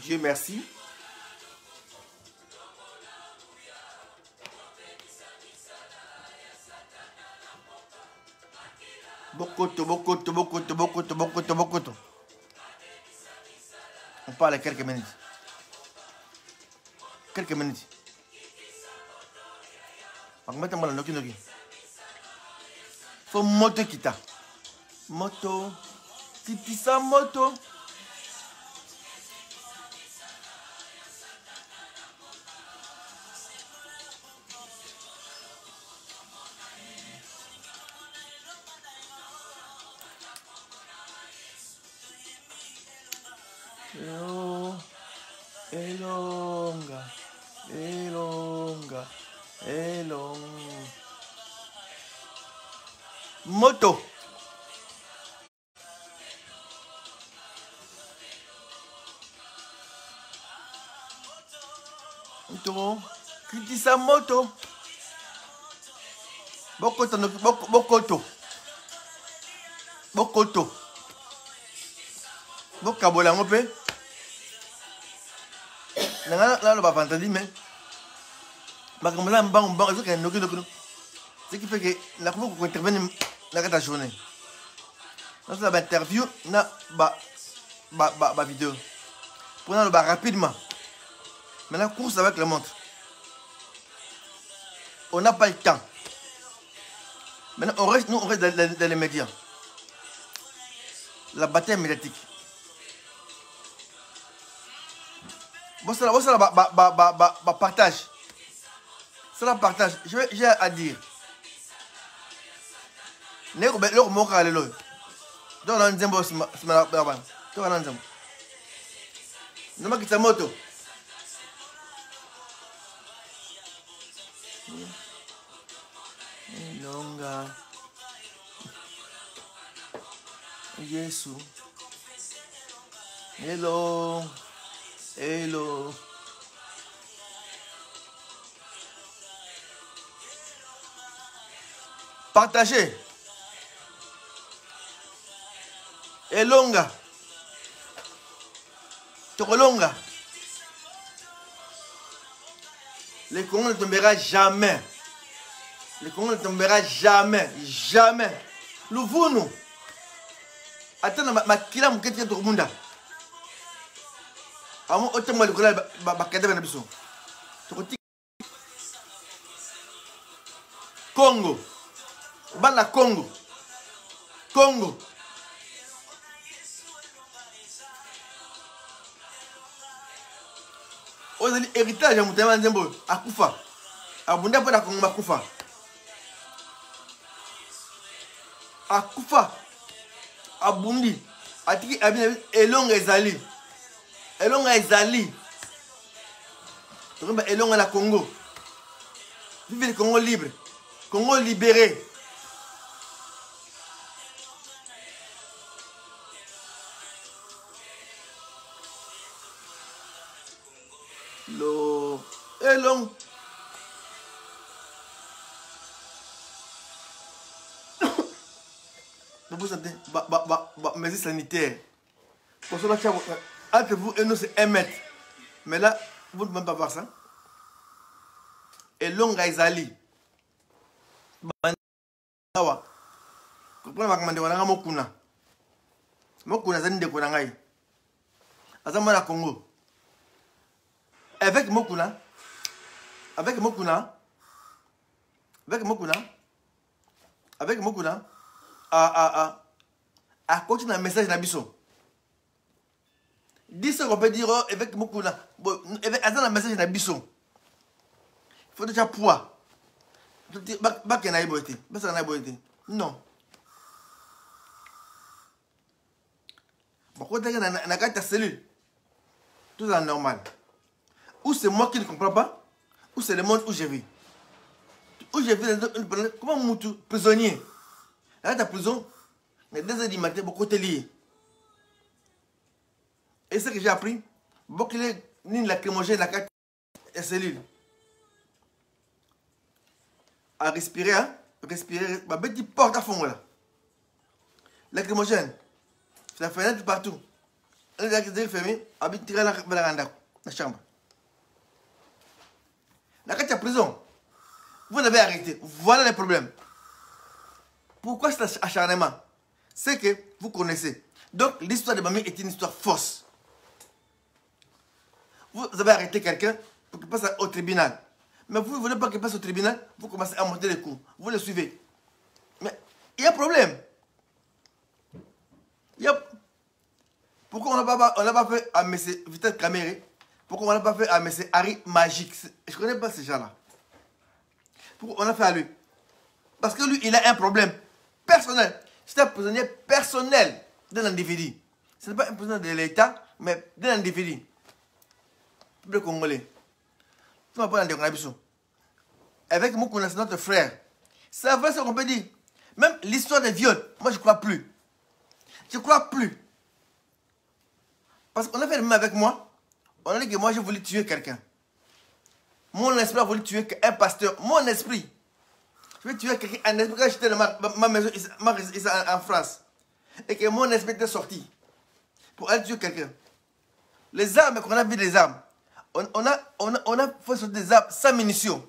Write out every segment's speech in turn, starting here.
Dieu merci. Bokoto. On parle quelques minutes. Quelques minutes. Faut moto kita. Moto. Titi sa moto. Elonga. Moto. Moto. Kitisa moto. Bokoto. Bokabola ngope. Là, le bas entendu, mais ce qui fait que la fois qu'on intervient dans la journée, dans la interview, na ba vidéo. Prenons le bas rapidement. Maintenant, course avec la montre. On n'a pas le temps. Maintenant, on reste dans les médias. La bataille médiatique. Bon, ça partage. Ça partage. J'ai à dire. Donc, moto. Longa. Yesu. Hello. Hello. Partagez. Elonga. Tokolonga. Le Congo ne tombera jamais. Le Congo ne tombera jamais. Jamais. Nous voulons. Attends, ma kila muketi to munda. Amo otema le kola ba kadaba na biso. Tokoti Congo. Bana Congo. Congo. Ozali héritage ya mutema nzembo akufa. Abunda pa na Congo makufa. Akufa. Abundi. Atiki abina elonga ezali. Elonga ezali. Tokomba elonga na Congo. Vive le Congo libre. Congo libéré. Lo elong. Vous sentez mesures sanitaires. Pour cela, entre vous et nous, c'est 1 mètre. Mais là, vous ne pouvez même pas voir ça. Et longa ezali. Awa. Comprenez ma commande wana mokuna. Mokuna zani de konangai. Azama na Congo. Avec Mokuna. Avec Mokuna. Avec Mokuna. Avec Mokuna. À continuer un message na biso. Dis ce qu'on peut dire avec Mokuna. Bon, avec un message na biso. Il faut déjà poids. Non. Pourquoi tu as une cellule? Tout est normal. Ou c'est moi qui ne comprends pas, ou c'est le monde où je vis. Où je vis, comment Moutou, prisonnier. Là, ta prison, les 2 heures du matin, beaucoup de liés. Et ce que j'ai appris, beaucoup de lignes lacrymogènes, la carte et cellule. À respirer, hein? Respirer, ma bête porte à fond là. Lacrymogène, la fenêtre partout. les fermé, habite tirer la chambre. La carte à prison, vous l'avez arrêté. Voilà les problèmes. Pourquoi cet acharnement? C'est que vous connaissez. Donc, l'histoire de Bami est une histoire fausse. Vous avez arrêté quelqu'un pour qu'il passe au tribunal. Mais vous ne voulez pas qu'il passe au tribunal, vous commencez à monter les coups. Vous le suivez. Mais il y a un problème. Pourquoi on n'a pas fait à M. Vital Kamere? Pourquoi on n'a pas fait à M. Harry Magique? Je ne connais pas ces gens-là. Pourquoi on a fait à lui? Parce que lui, il a un problème personnel. C'est un prisonnier personnel d'un individu. Ce n'est pas un prisonnier de l'État, mais d'un individu. Le Congolais. Tu m'as pas dans avec mon connaissance, notre frère. C'est vrai ce qu'on peut dire. Même l'histoire des viols, moi je ne crois plus. Je ne crois plus. Parce qu'on a fait le même avec moi. On a dit que moi j'ai voulu tuer quelqu'un. Mon esprit a voulu tuer un pasteur. Mon esprit. Je vais tuer quelqu'un. Un esprit, quand j'étais dans ma maison ici en France. Et que mon esprit était sorti. Pour aller tuer quelqu'un. Les armes qu'on a vu, les armes. On a fait sortir des armes sans munitions.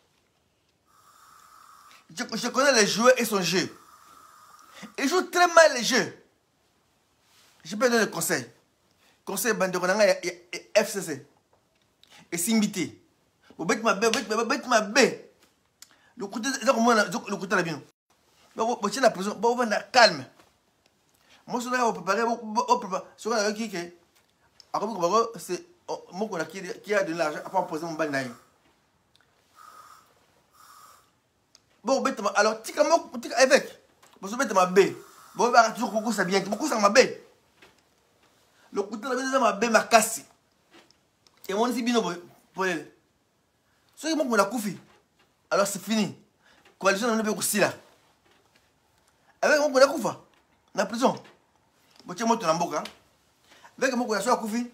Je connais les joueurs et son jeu. Ils jouent très mal les jeux. Je peux donner des conseils. Conseil Banderonanga et FCC. Et Simbité. Vous bêtez ma baie. Le côté de la bien. Vous êtes la prison. Vous êtes calme. Moi, je suis préparé. Je suis qui c'est moi qui a de l'argent à poser mon bandaï. Bon, alors, avec. Vous êtes ma baie. Vous êtes toujours beaucoup ça bien. Beaucoup ça ma baie. Le couteau de la baie m'a cassé. Et mon fils bino pour elle. Ce qui m'a koufi. Alors c'est fini. Coalition n'a pas aussi là. Avec mon a koufa. La prison. Bon tiens moi ton amboka. Avec mon a koufi.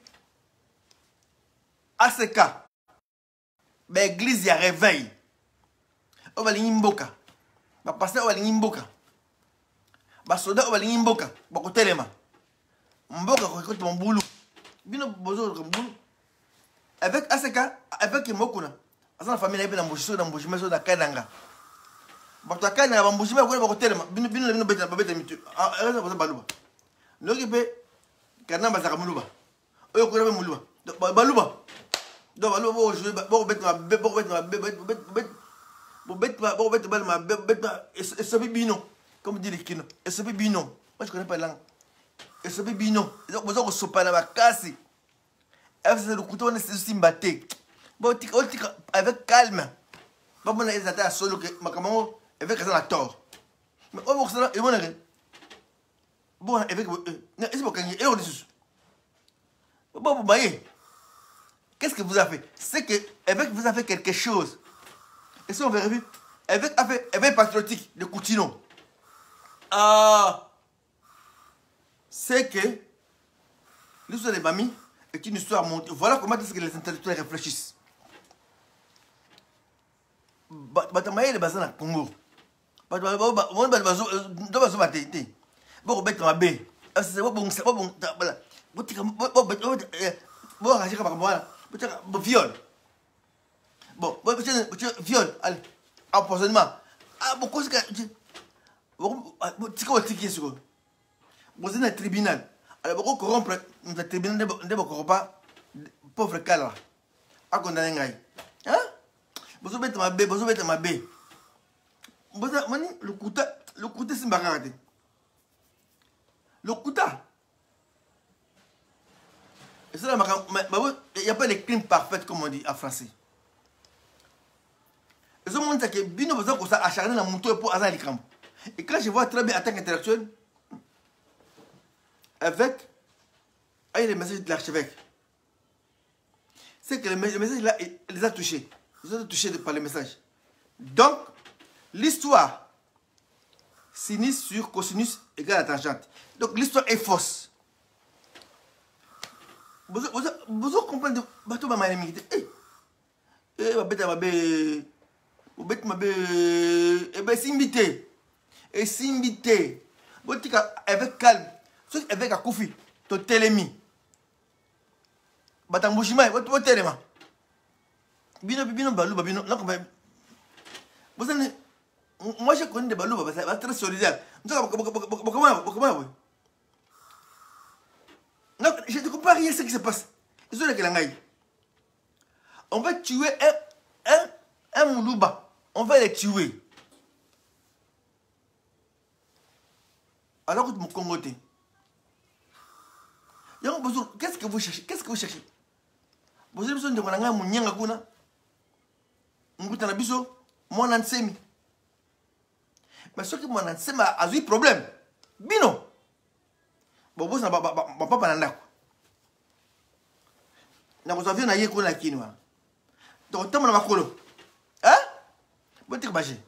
ACK. Ben église y a réveil. On va l'imboka. Ba pasteur on va l'imboka. Ba soldat on va l'imboka. Ba ko telema. Mboka ko mon boulot. Bino bozo ko boulot. Avec ACK, avec Mokuna. Asa na famille na mbojiso na mbojima da kananga. Bato akana ba mbojima ko ba telema. Bino beta babeta mitu. Ah, eza ba baluba. Noki pe kana ba zaka muluba. Oyo ko na muluba. Baluba. Do baluba bo jouer bo bet ma bet et ça bino comme dit les kino. Et ça bino. Moi je connais pas la langue. Et ça bino. Donc vous avez sopa na ba kasi. C'est le couteau, on est aussi mbatté. Bon, avec calme. Pas bon, ils attendent à solo que ma camarade avec raison à tort. Mais au bout de ça, ils vont aller. Bon, avec est-ce que gagner et on dit bon, vous voyez. Qu'est-ce que vous avez fait? C'est que avec vous avez fait quelque chose. Et si on vérifie, avec patriotique de Coutinho. Ah, c'est que l'histoire des mamies est une histoire montée. Voilà comment est-ce que les intellectuels réfléchissent. Batamaye les bazans à Congo. Viol. Bon, viol, allez, empoisonnement. Ah, beaucoup de choses. Vous êtes dans le tribunal. Alors, vous corrompre le tribunal de vos pas pauvre cas. À condamner. Hein? Vous êtes ma baie, vous êtes ma baie. Le couteau, c'est ma garde. Le couteau. Il n'y a pas de crime parfait, comme on dit en français. Et ce monde, c'est que Bino besoin qu'on s'acharne dans mon tour pour Azan Likram. Et quand je vois très bien en tant qu'intellectuel, avec les messages de l'archevêque, c'est que les messages là, il les a touchés. Ils ont été touchés par les messages. Donc, l'histoire sinus sur cosinus égale à tangente. Donc, l'histoire est fausse. Vous comprenez bateau ma malémité. Ma bête ma bête. Vous bête ma bête. Eh bien, s'imbiter. Et s'imbiter. Vous dites avec calme. Avec un koufi. Ton télémi. Batambushima, votre téléma. Bino Balouba, Bino. Moi, je connais des Balouba, c'est très solidaire. Donc, je ne comprends rien ce qui se passe. Ils sont les Kelangaï. On va tuer un Moulouba. On va les tuer. Alors que tu me congotes. Qu'est-ce que vous cherchez? Qu'est-ce que vous cherchez? Vous avez besoin de Mouanga Mounianga Kuna. Moukoutana Biso. Moi, Nansemi. Mais ce qui m'a Nansemi a eu problème. Bino. Bon, vous n'avez pas parlé. Vous avez un aïe Kuna Kinwa. Donc, tu as un colo. Hein? Vous êtes bagé.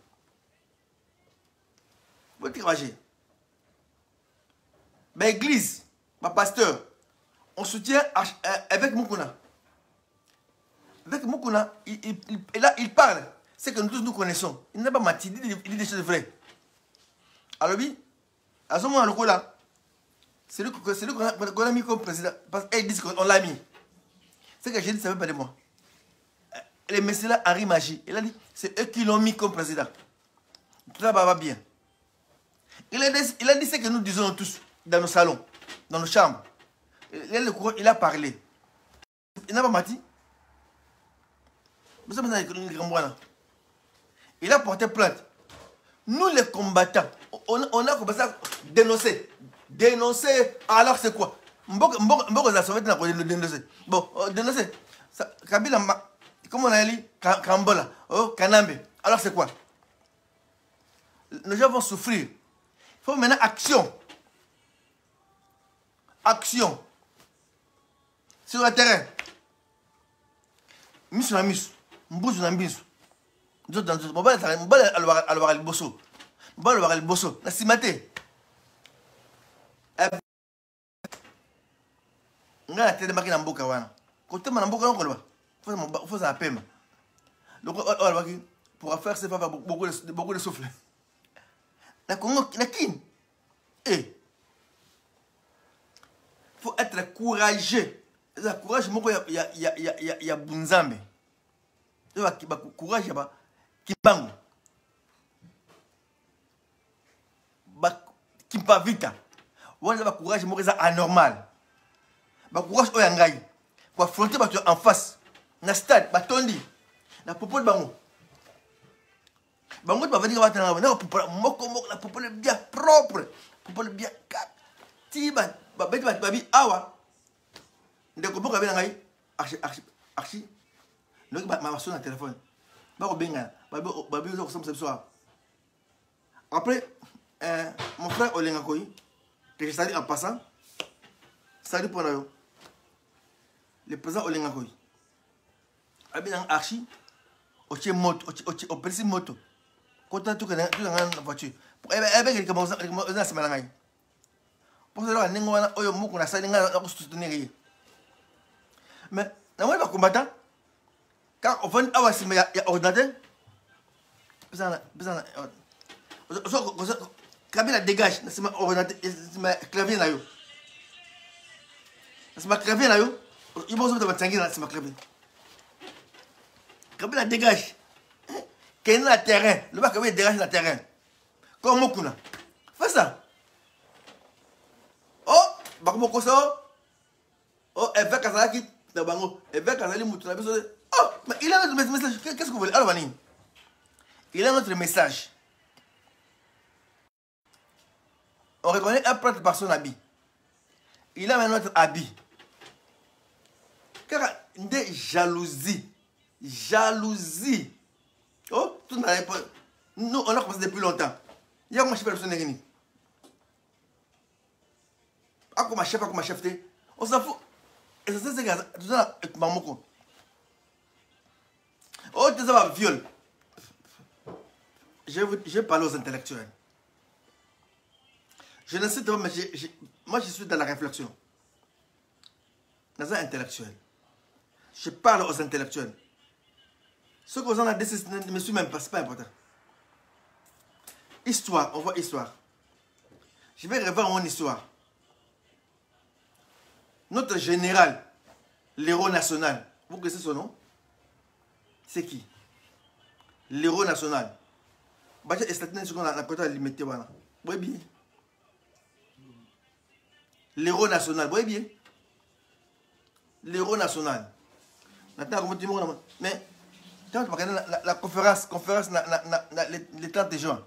Vous êtes bagé. Mais l'église, ma pasteur, on soutient avec Moukouna. Avec Moukouna, il parle. C'est que nous tous nous connaissons. Il n'a pas menti, il dit des choses vraies. Alors oui, à ce moment là, c'est lui qu'on a mis comme président. Parce qu'ils disent qu'on l'a mis. C'est que j'ai dit, ça ne veut pas de moi. Les messieurs là, Henri Magie, il a dit, c'est eux qui l'ont mis comme président. Tout ça va bien. Il a dit ce que nous disons tous dans nos salons, dans nos chambres. Il a parlé. Il n'a pas menti. Il a porté plainte. Nous les combattants, on a commencé à dénoncer. Dénoncer, alors c'est quoi? Mboko za Soviet n'a pas dénoncé. Bon, dénoncer. Kabila, comme on a dit, Kambola, Kanambe. Alors c'est quoi? Les gens vont souffrir. Il faut maintenant action. Action. Sur le terrain. Miss na miss. Mbouze na miss. Alors le bosso. Le bosso. La simate. Nga la tête de mboka wana. Côté na mboka on kolba. Faut ça pema. Donc pour faire c'est pas beaucoup de souffle. La Congo la kin. Eh. Faut être courageux. Le courage il y a bunzambe. Le courage il y a kimbangu. Kimpa vita. On a courage moko ça anormal. Ba courage oyangai. Pour affronter en face. Na stade batondi. Na popo bango. Bango ba venir ba tanga na moko la popo bien propre. Popo bien tiba ba beti ba bi awa. Ndeko boka bena ngai archi donc ma sonne à téléphone ba ko benga ba bi zo ko somsa soir après mon frère Olenga Koyi que je salue en passant salut pour nous le président Olenga Koyi abina archi au petit moto quand tu connais la voiture avec comment ça se malangai pour cela ningo wana oyo muku na sali nga ko soutenir. Mais dans le combattant, quand on fait un il y a ordinateur, Kabila dégage, c'est ma ordinateur, c'est ma clavier là. C'est ma clavier là. Il va se mettre c'est ma clavier. Kabila dégage. Quel est le terrain? Le bac dégage le terrain. Comme Mokuna. Fais ça. Oh, Bakmoko ça. Oh, avec Kazaki. Oh, mais il a notre message. Qu'est-ce que vous voulez? Alors, il a notre message. On reconnaît un prêtre par son habit. Il a notre habit. Car des jalousies. Jalousie. Oh, tout n'allait pas. Nous, on a commencé depuis longtemps. Il y a comment chef personne n'est pas comme chef, on s'en fout. Et c'est ça, tout ça, Mamoko. Oh, tu sais, viol. Je parle aux intellectuels. Je ne sais pas, mais moi, je suis dans la réflexion. Dans un intellectuel. Je parle aux intellectuels. Ce qu'on a décidé, ne me suit même pas, c'est pas important. Histoire, on voit histoire. Je vais revoir mon histoire. Notre général, L'héros national. Vous connaissez son nom? C'est qui? L'héros national. Bacha est stationné sur la côté limité. Vous voyez bien? L'héros national. Vous voyez bien? L'héros national. Mais quand tu regardes la conférence le 30 juin,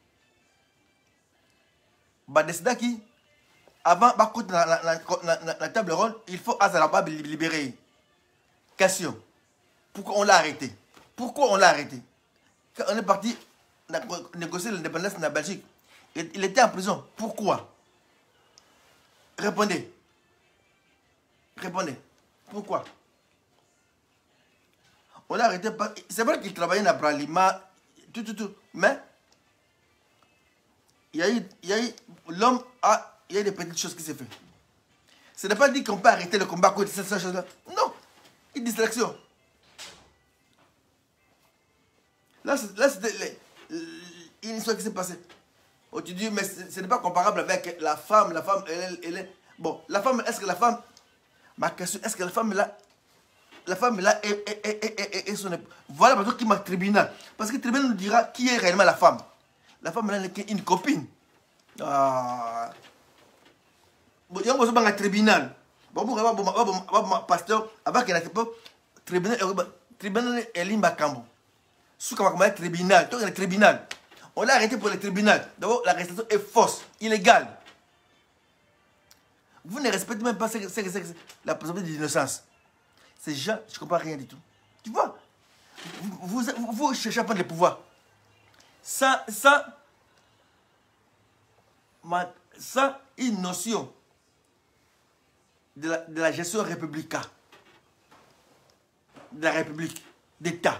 qui avant la table ronde, il faut Azarabab libérer. Question. Pourquoi on l'a arrêté? Pourquoi on l'a arrêté? Quand on est parti négocier l'indépendance de la Belgique, il était en prison. Pourquoi? Répondez. Répondez. Pourquoi? On l'a arrêté. C'est vrai qu'il travaillait à Bralima, tout. Mais il y a eu l'homme il y a eu des petites choses qui s'est fait. Ce n'est pas dit qu'on peut arrêter le combat à cause de cette chose-là. Non, une distraction. Là c'était une histoire qui s'est passée. Oh, tu dis, mais ce n'est pas comparable avec la femme. La femme, elle est... Bon, la femme, est-ce que la femme... Ma question, est-ce que la femme là... La femme là est son épouse. Voilà pourquoi qui m'a tribunal. Parce que le tribunal nous dira qui est réellement la femme. La femme là est une copine. Ah... Bon, il y a un tribunal. Bon, pasteur, avant qu'il n'ait pas... Tribunal est l'imbakambo. Tribunal, le tribunal. On l'a arrêté pour le tribunal. D'abord, l'arrestation est fausse, illégale. Vous ne respectez même pas la présomption d'innocence. Ces gens, je ne comprends rien du tout. Tu vois, vous cherchez à prendre le pouvoir. Ça, une notion de la gestion républicaine, de la République, d'État.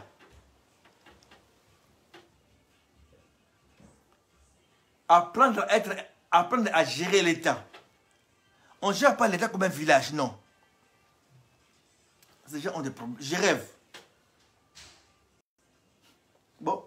Apprendre à gérer l'État. On ne gère pas l'État comme un village, non. Ces gens ont des problèmes. Je rêve. Bon.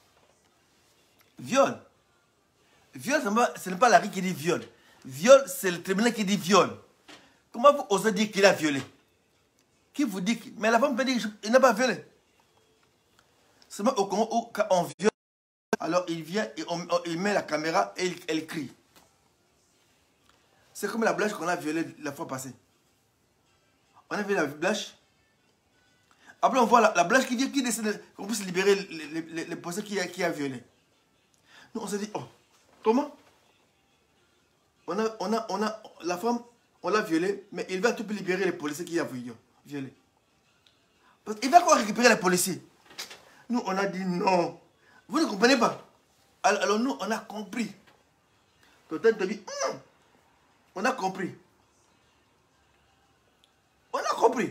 Viol. Viol, ce n'est pas la rue qui dit viol. Viol, c'est le tribunal qui dit viol. Comment vous osez dire qu'il a violé? Qui vous dit que... Mais la femme peut dire qu'il n'a pas violé. Seulement au Congo où quand on viole, alors il vient et il met la caméra et elle crie. C'est comme la blanche qu'on a violée la fois passée. On a vu la blanche. Après on voit la blanche qui dit qui décide qu'on puisse libérer les policiers qui a violé. Nous on s'est dit, oh, comment? La femme, on l'a violée, mais il va tout libérer les policiers qui a violé. Parce qu'il va quoi récupérer les policiers? Nous on a dit non. Vous ne comprenez pas? Alors nous, on a compris. Peut-être de on a compris. On a compris.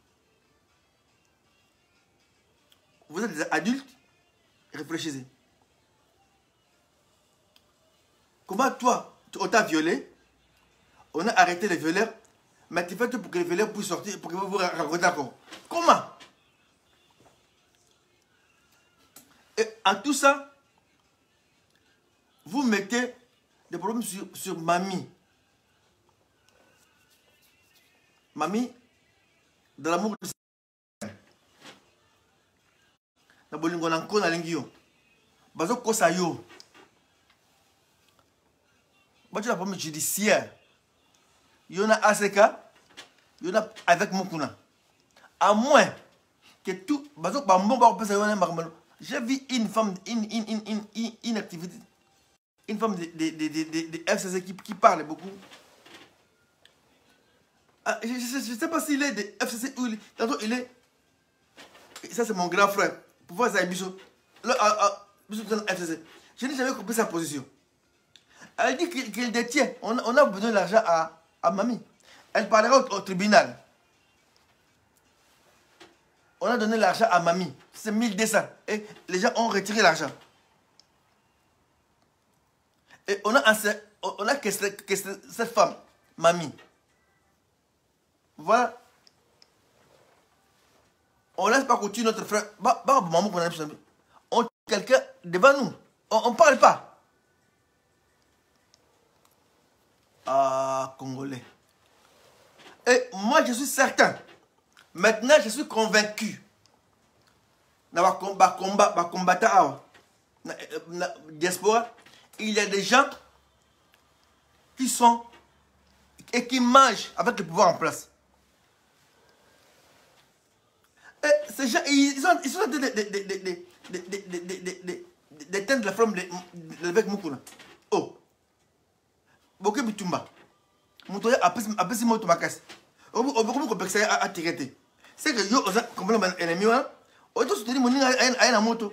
Vous êtes des adultes, réfléchissez. Comment toi, on t'a violé, on a arrêté les violeurs, mais tu fais tout pour que les violeurs puissent sortir, pour que vous racontez encore. Comment? Et en tout ça, vous mettez des problèmes sur mamie. Mamie, de l'amour de na bolingo na nko na lengi yo. Bazo kosa yo. Bazo la problème judiciaire. Yo na ACK, yo na avec Mukuna. À moins que tout bazo ba mbomba ko pesa yo na marmalo. J'ai vu une femme, une activité, une femme de FCC qui parle beaucoup. Ah, je ne sais pas s'il est de FCC ou tantôt il est. Ça, c'est mon grand frère. Pour voir ça, Bichot. FCC. Je n'ai jamais compris sa position. Elle dit qu'il détient. On a besoin d'argent à mamie. Elle parlera au tribunal. On a donné l'argent à mamie. C'est 1200. Et les gens ont retiré l'argent. Et on a questionné cette femme, mamie. Voilà. On ne laisse pas continuer notre frère. On quelqu'un devant nous. On ne parle pas. Ah, Congolais. Et moi, je suis certain Maintenant, je suis convaincu. Dans combattant diaspora, il y a des gens qui sont et qui mangent avec le pouvoir en place. Et ces gens, ils sont d'éteindre la flamme de l'évêque Moukouna. Oh, beaucoup de Tumba. Moutoya a pris moto makas. Beaucoup de personnes à tirer. C'est que yo, comme l'ennemi, on doit soutenir mon à la moto.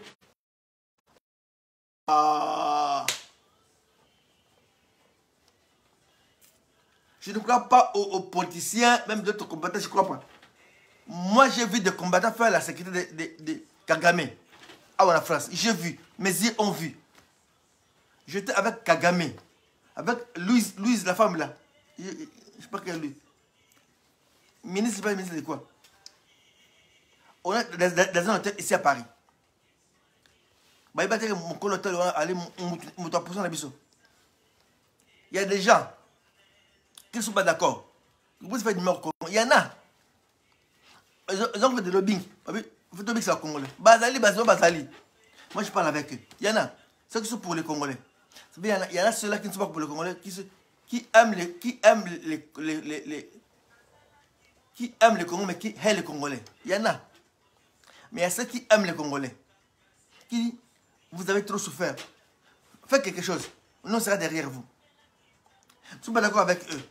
Je ne crois pas aux politiciens, même d'autres combattants, je ne crois pas. Moi, j'ai vu des combattants faire la sécurité de Kagame en France. J'ai vu, mes yeux ont vu. J'étais avec Kagame, avec Louise, la femme là. Je ne sais pas quelle lui. Ministre, pas ministre de quoi? On est dans un hôtel ici à Paris. Il y a des gens qui ne sont pas d'accord. Il y en a. Ils ont fait des lobbying. Il faut que c'est Congolais. Bazali. Moi, je parle avec eux. Il y en a. Ceux qui sont pour les Congolais. Il y en a ceux-là qui ne sont pas pour les Congolais, qui aiment les Congolais, mais qui haïssent les Congolais. Il y en a. Mais il y a ceux qui aiment les Congolais. Qui disent, vous avez trop souffert. Faites quelque chose. Nous, on sera derrière vous. Je ne suis pas d'accord avec eux.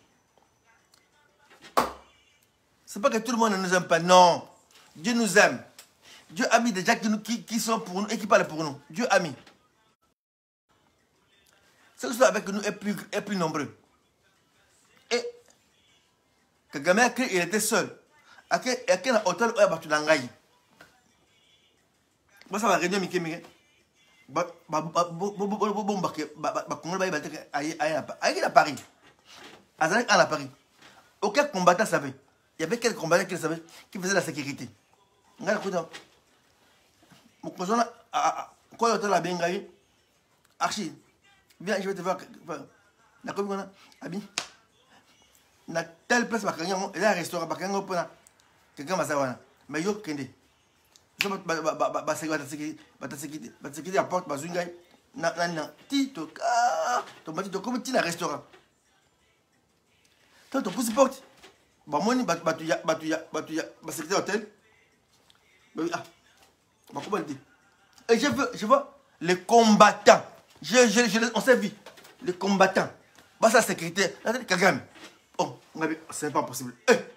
Ce n'est pas que tout le monde ne nous aime pas. Non. Dieu nous aime. Dieu a mis des gens qui sont pour nous et qui parlent pour nous. Dieu a mis. Ceux qui sont avec nous est plus nombreux. Et Kagame, il était seul. À quel hôtel où il y a battu l'angaï. Ça va réunir Mickey. À Paris. À Paris. Aucun combattant savait. Il y avait quelques combattants qui savaient, qui faisaient la sécurité. Regarde, quand l'hôtel a bien gagné, Archie, viens, je vais te voir. D'accord, Abi. Dans telle place, il y a un restaurant, quelqu'un va savoir. Mais yo, Kende. Je vais te apporte, Tito, comme tu as un restaurant. Quand tu pousses porte, secrétaire hôtel. Et je vois les combattants. On s'est vu. Les combattants. Ça, sécurité. Kagame. Oh, c'est pas possible.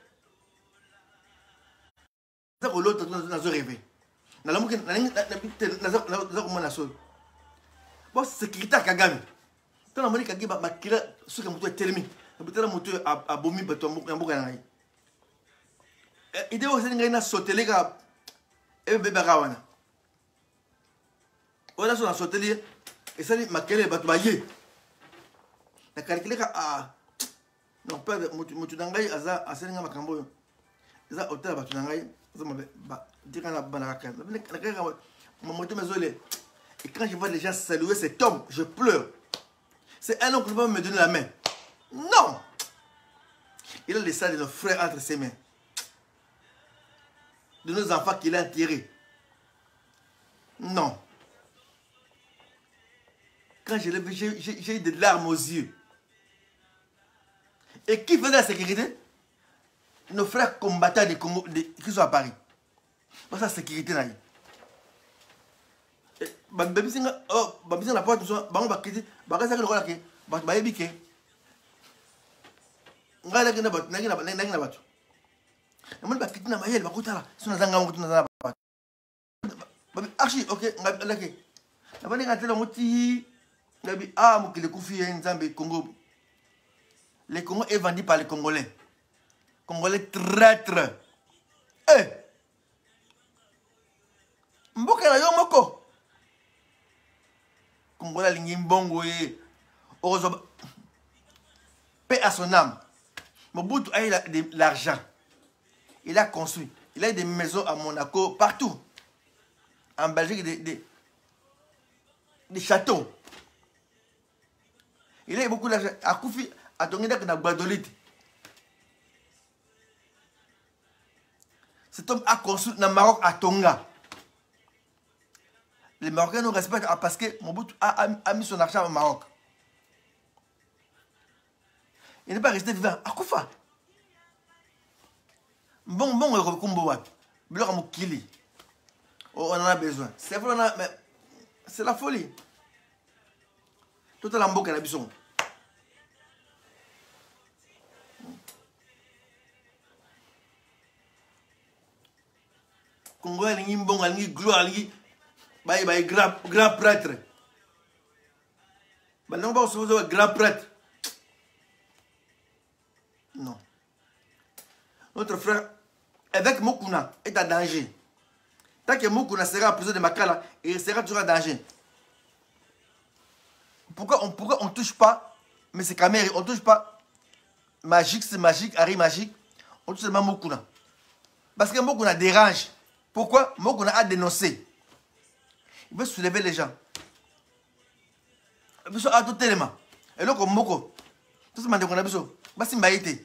L'autre, nous avons rêvé. Bon, sécurité à Kagame. Quand on a dit que Kagame a tiré ce que est tellement. Il a monté à Bomi, il a aussi sauté les gars. Et bébé Rawana. On a sauté les. Et ça dit, Makele Batouaye. La calculé à. Non, pas de Moutudangaï, à Sénégal Makambo. Les hôtels à Batoudangaï. Et quand je vois les gens saluer cet homme, je pleure. C'est un homme qui va me donner la main. Non! Il a laissé de nos frères entre ses mains. De nos enfants qu'il a enterrés. Non. Quand je l'ai vu, j'ai eu des larmes aux yeux. Et qui faisait la sécurité? Nos frères combattants des Congo, qui sont à Paris. C'est la sécurité. La porte, le Congo est vendu par les Congolais. Congolais traîtres. Mboka na yo moko. Congolais lingimbongo ye. Paix à son âme. Mobutu a eu l'argent. Il a construit. Il a eu des maisons à Monaco, partout. En Belgique, des châteaux. Il a eu beaucoup d'argent. À Koufi, à Tongidak, na Guadolite. Cet homme a construit dans le Maroc à Tonga. Les Marocains nous respectent parce que Mobutu a mis son argent au Maroc. Il n'est pas resté vivant à Koufa. Bon, on en a besoin. C'est vrai, mais c'est la folie. Tout à l'ambo qu'elle a besoin. Congo a une bonne, a une gloire, a grand prêtre. Mais non, pas un grand prêtre. Non. Notre frère, avec Mokuna, est en danger. Tant que Mokuna sera en prison de Makala, il sera toujours en danger. Pourquoi on ne touche pas, mais c'est Kameri, on ne touche pas Magique, c'est magique, Harry magique, on touche seulement Mokuna. Parce que Mokuna dérange. Pourquoi Mokuna a dénoncé. Il veut soulever les gens. Il veut tout élément. Et là, comme Moko, tout ce que on a besoin, c'est une baïté.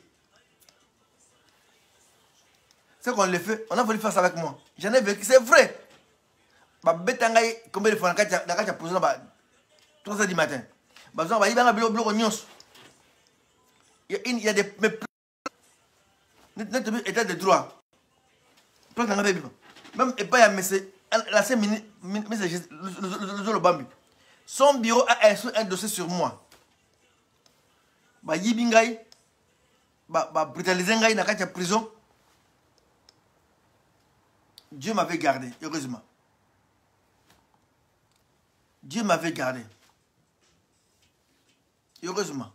C'est qu'on le fait, on a voulu faire ça avec moi. J'en ai vécu, c'est vrai. Combien de fois dans la prison, 3 h du matin. Il y a des états de droit. Même et pas la ministre le Bambi. Son bureau a un dossier sur moi. Yibingai, brutaliser dans la prison. Dieu m'avait gardé, heureusement. Dieu m'avait gardé. Heureusement.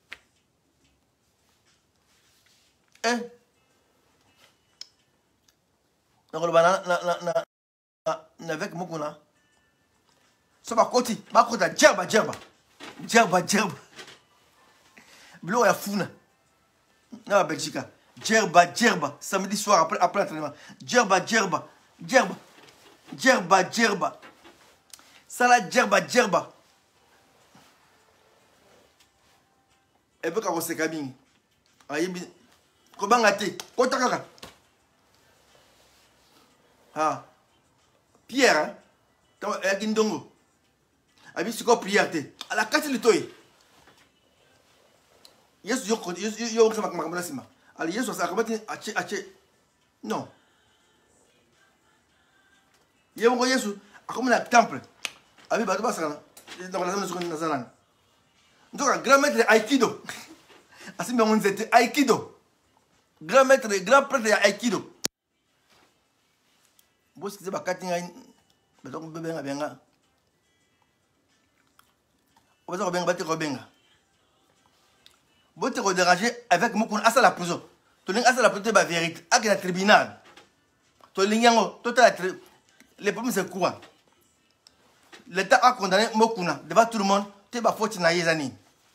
Et avec Mokuna. Ça va côté. Ma côté, djerba. Blo ya funa. Na Belgique. Djerba. Samedi soir après l'entraînement. Djerba. Ça la djerba. Et puis quand on s'est cabine. Comment gâter? Kotaka. Ah. Pierre, hein? Quand il y a Gindongo. Abi c'est quoi prière? À la carte de toy. Yes, yo ça va comme ça. Alors yes, ça va non. Yo yes, comme le temple. Abi ba ba ça. Dans la zone de Nazalan. Donc grand maître de Aikido. Asi mais on était Aikido. Grand prêtre de Aikido. Vous savez pas quand il y a mais donc bébé nga benga. On va bien battre Robenga. Vous te redéranger avec Mokuna à la prison. Tu l'as à la prison de vérité à le tribunal. Tu l'as les problèmes c'est quoi? L'État a condamné Mokuna devant tout le monde. Tu vas faute na yezani.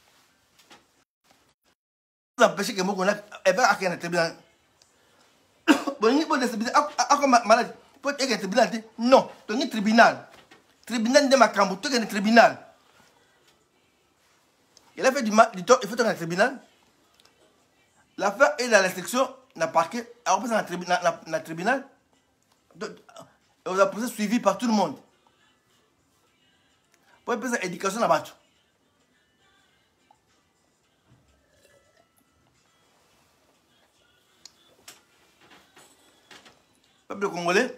Vous empêchez que Mokuna va à le tribunal. Bon, il faut décider à comme malade. Pour être un tribunal, non, tu es un tribunal. Tribunal de Macambo, tu es un tribunal. Il a fait du tort, il faut être un tribunal. L'affaire est dans l'instruction, n'a parquet, a représenté dans le tribunal. On a posé suivi par tout le monde. Pour faire l'éducation là-bas. Peuple congolais.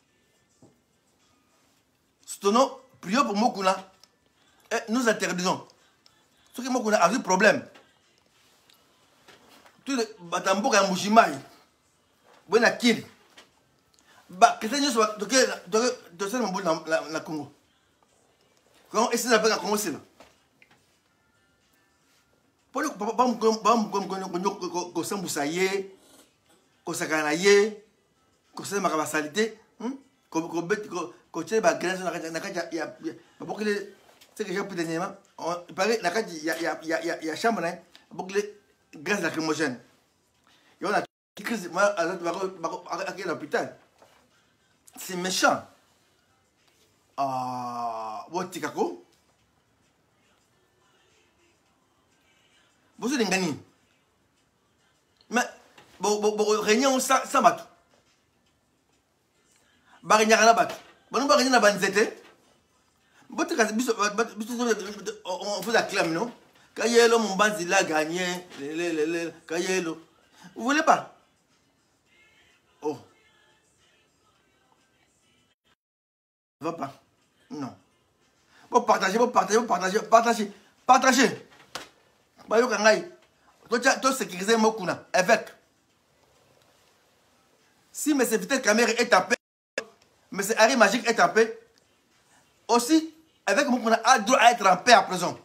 Soutenons, prions pour Mokuna et nous interdisons. Ce que Mokuna a eu problème. Tout le batambo qui a mouchimai. Bon à qui? Que c'est juste de ce moment dans la Congo. Quand est-ce que la Congo c'est là? Pour le c'est que j'ai pris dernièrement. Il paraît qu'il y a chambre, gaz lacrymogène. Et on a crise à l'hôpital. C'est méchant. Wotikako. Vous êtes gagné. Mais, réunion sans bateau. Barignana bat. Bon, Barignana banzete. On fait la clame, non? Kayelo, mon bande, il a gagné. Kayelo. Vous voulez pas? Oh. Va pas. Non. Bon, partagez. Partagez. Bayo Kangai. Toi, sécuriser Mokuna. Avec. Si M. Vitel Kamere est tapé, M. Harry Magique est tapé, aussi, avec Mokuna, a droit à être en paix à prison.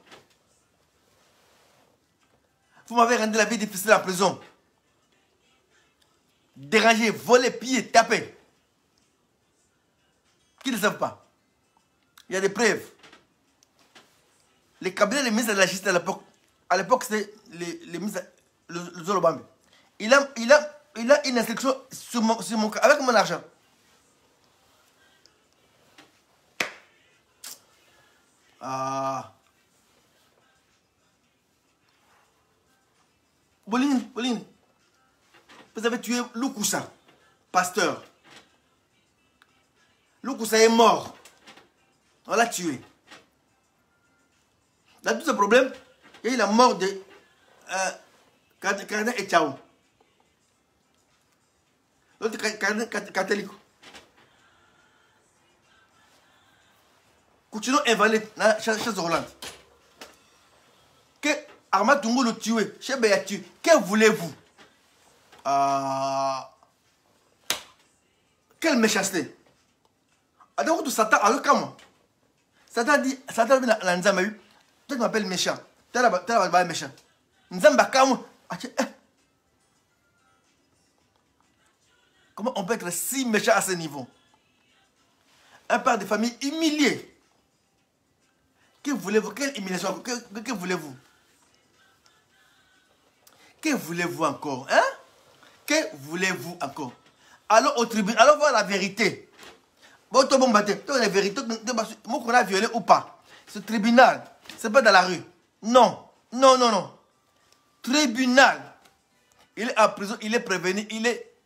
Vous m'avez rendu la vie difficile en prison. Déranger, voler, piller, taper. Qui ne savent pas? Il y a des preuves. Les cabinets des ministres de la justice à l'époque, c'était les ministres, le Zolobambe. Il a une instruction sur mon cas, avec mon argent. Ah. Bolini. Vous avez tué Loukoussa, pasteur. Loukoussa est mort. On l'a tué. Dans tout ce problème, il y a eu la mort de Cardin et Tchao. L'autre Cardin catholique. Continuons à invalide dans chez Hollande. Que Ahmad Toungou le tué, chez Béatu, que voulez-vous? Quelle méchanceté. Alors, tout Satan, alors comment? Satan dit, Satan dit dans Nzamba, toi tu m'appelles méchant. Tu es méchant. Nzamba, comment? Comment on peut être si méchant à ce niveau? Un père de famille humilié. Que voulez-vous? Quelle humiliation? Que voulez-vous? Que voulez-vous encore? Hein? Que voulez-vous encore? Alors au tribunal, alors voir la vérité. Bon, toi, bon, battez. Toi, la vérité, moi, qu'on a violé ou pas. Ce tribunal, c'est pas dans la rue. Non. Tribunal. Il est en prison, il est prévenu, il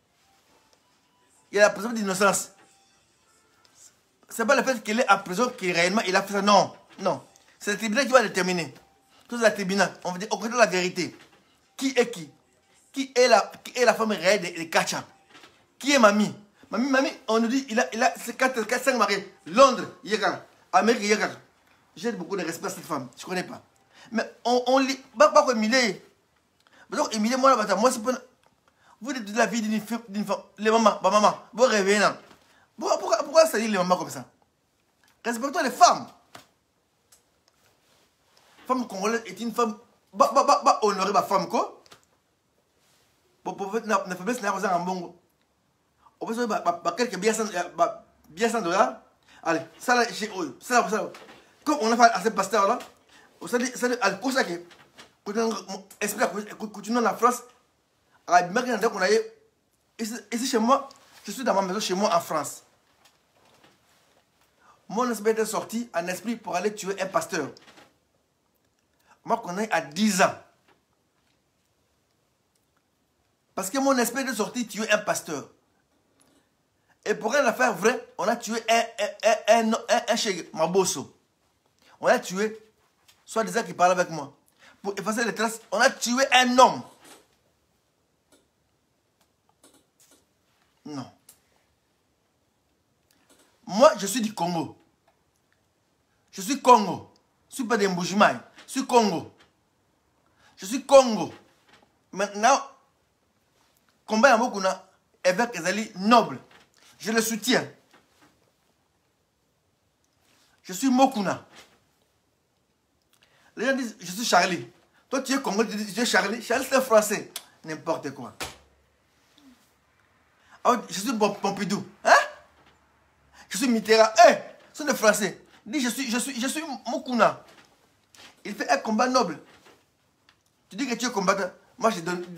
a la présomption d'innocence. C'est pas le fait qu'il est en prison qui réellement il a fait ça. Non. C'est le tribunal qui va déterminer. Tout c'est le tribunal. On va dire, on connaît la vérité. Qui est qui? Qui est la femme réelle de Kacha? Qui est mamie? Mamie, on nous dit, il a 4-5 mariés. Londres, Yekar. Amérique, Yekar. J'ai beaucoup de respect à cette femme. Je ne connais pas. Mais on lit. Pas comme Emilie. Donc, Emilie, moi, c'est pas. Vous êtes de la vie d'une femme. Les mamans, maman, vous rêvez là. Pourquoi ça dit les mamans comme ça? Respectons les femmes. Femme congolaise est une femme. Honorer ma femme, quoi. Pour faire la faiblesse, n'a pas un bon. On peut se faire quelques bien $100. Allez, ça là, chez eux. Ça. Comme on a fait à ce pasteur là, ça dit, à le ça que. Continuons la France. À la bien qu'on a ici chez moi, je suis dans ma maison chez moi en France. Mon esprit est sorti en esprit pour aller tuer un pasteur. Moi, qu'on est à 10 ans. Parce que mon esprit est sorti tuer un pasteur. Et pour une affaire vraie, on a tué un chez Mabosso. On a tué, soit des gens qui parlent avec moi. Pour effacer les traces, on a tué un homme. Non. Moi, je suis du Congo. Je suis Congo. Je ne suis pas des Mbujimaï. Je suis Congo. Je suis Congo. Maintenant, combat à Mokuna, évêque Ezali noble. Je le soutiens. Je suis Mokuna. Les gens disent, je suis Charlie. Toi, tu es Congo, tu dis, je suis Charlie. Charlie, c'est français. N'importe quoi. Alors, je suis Pompidou. Hein? Je suis Mitterrand. C'est des Français. Dis, je suis Mokuna. Il fait un combat noble. Tu dis que tu es combattant. Moi, je donne.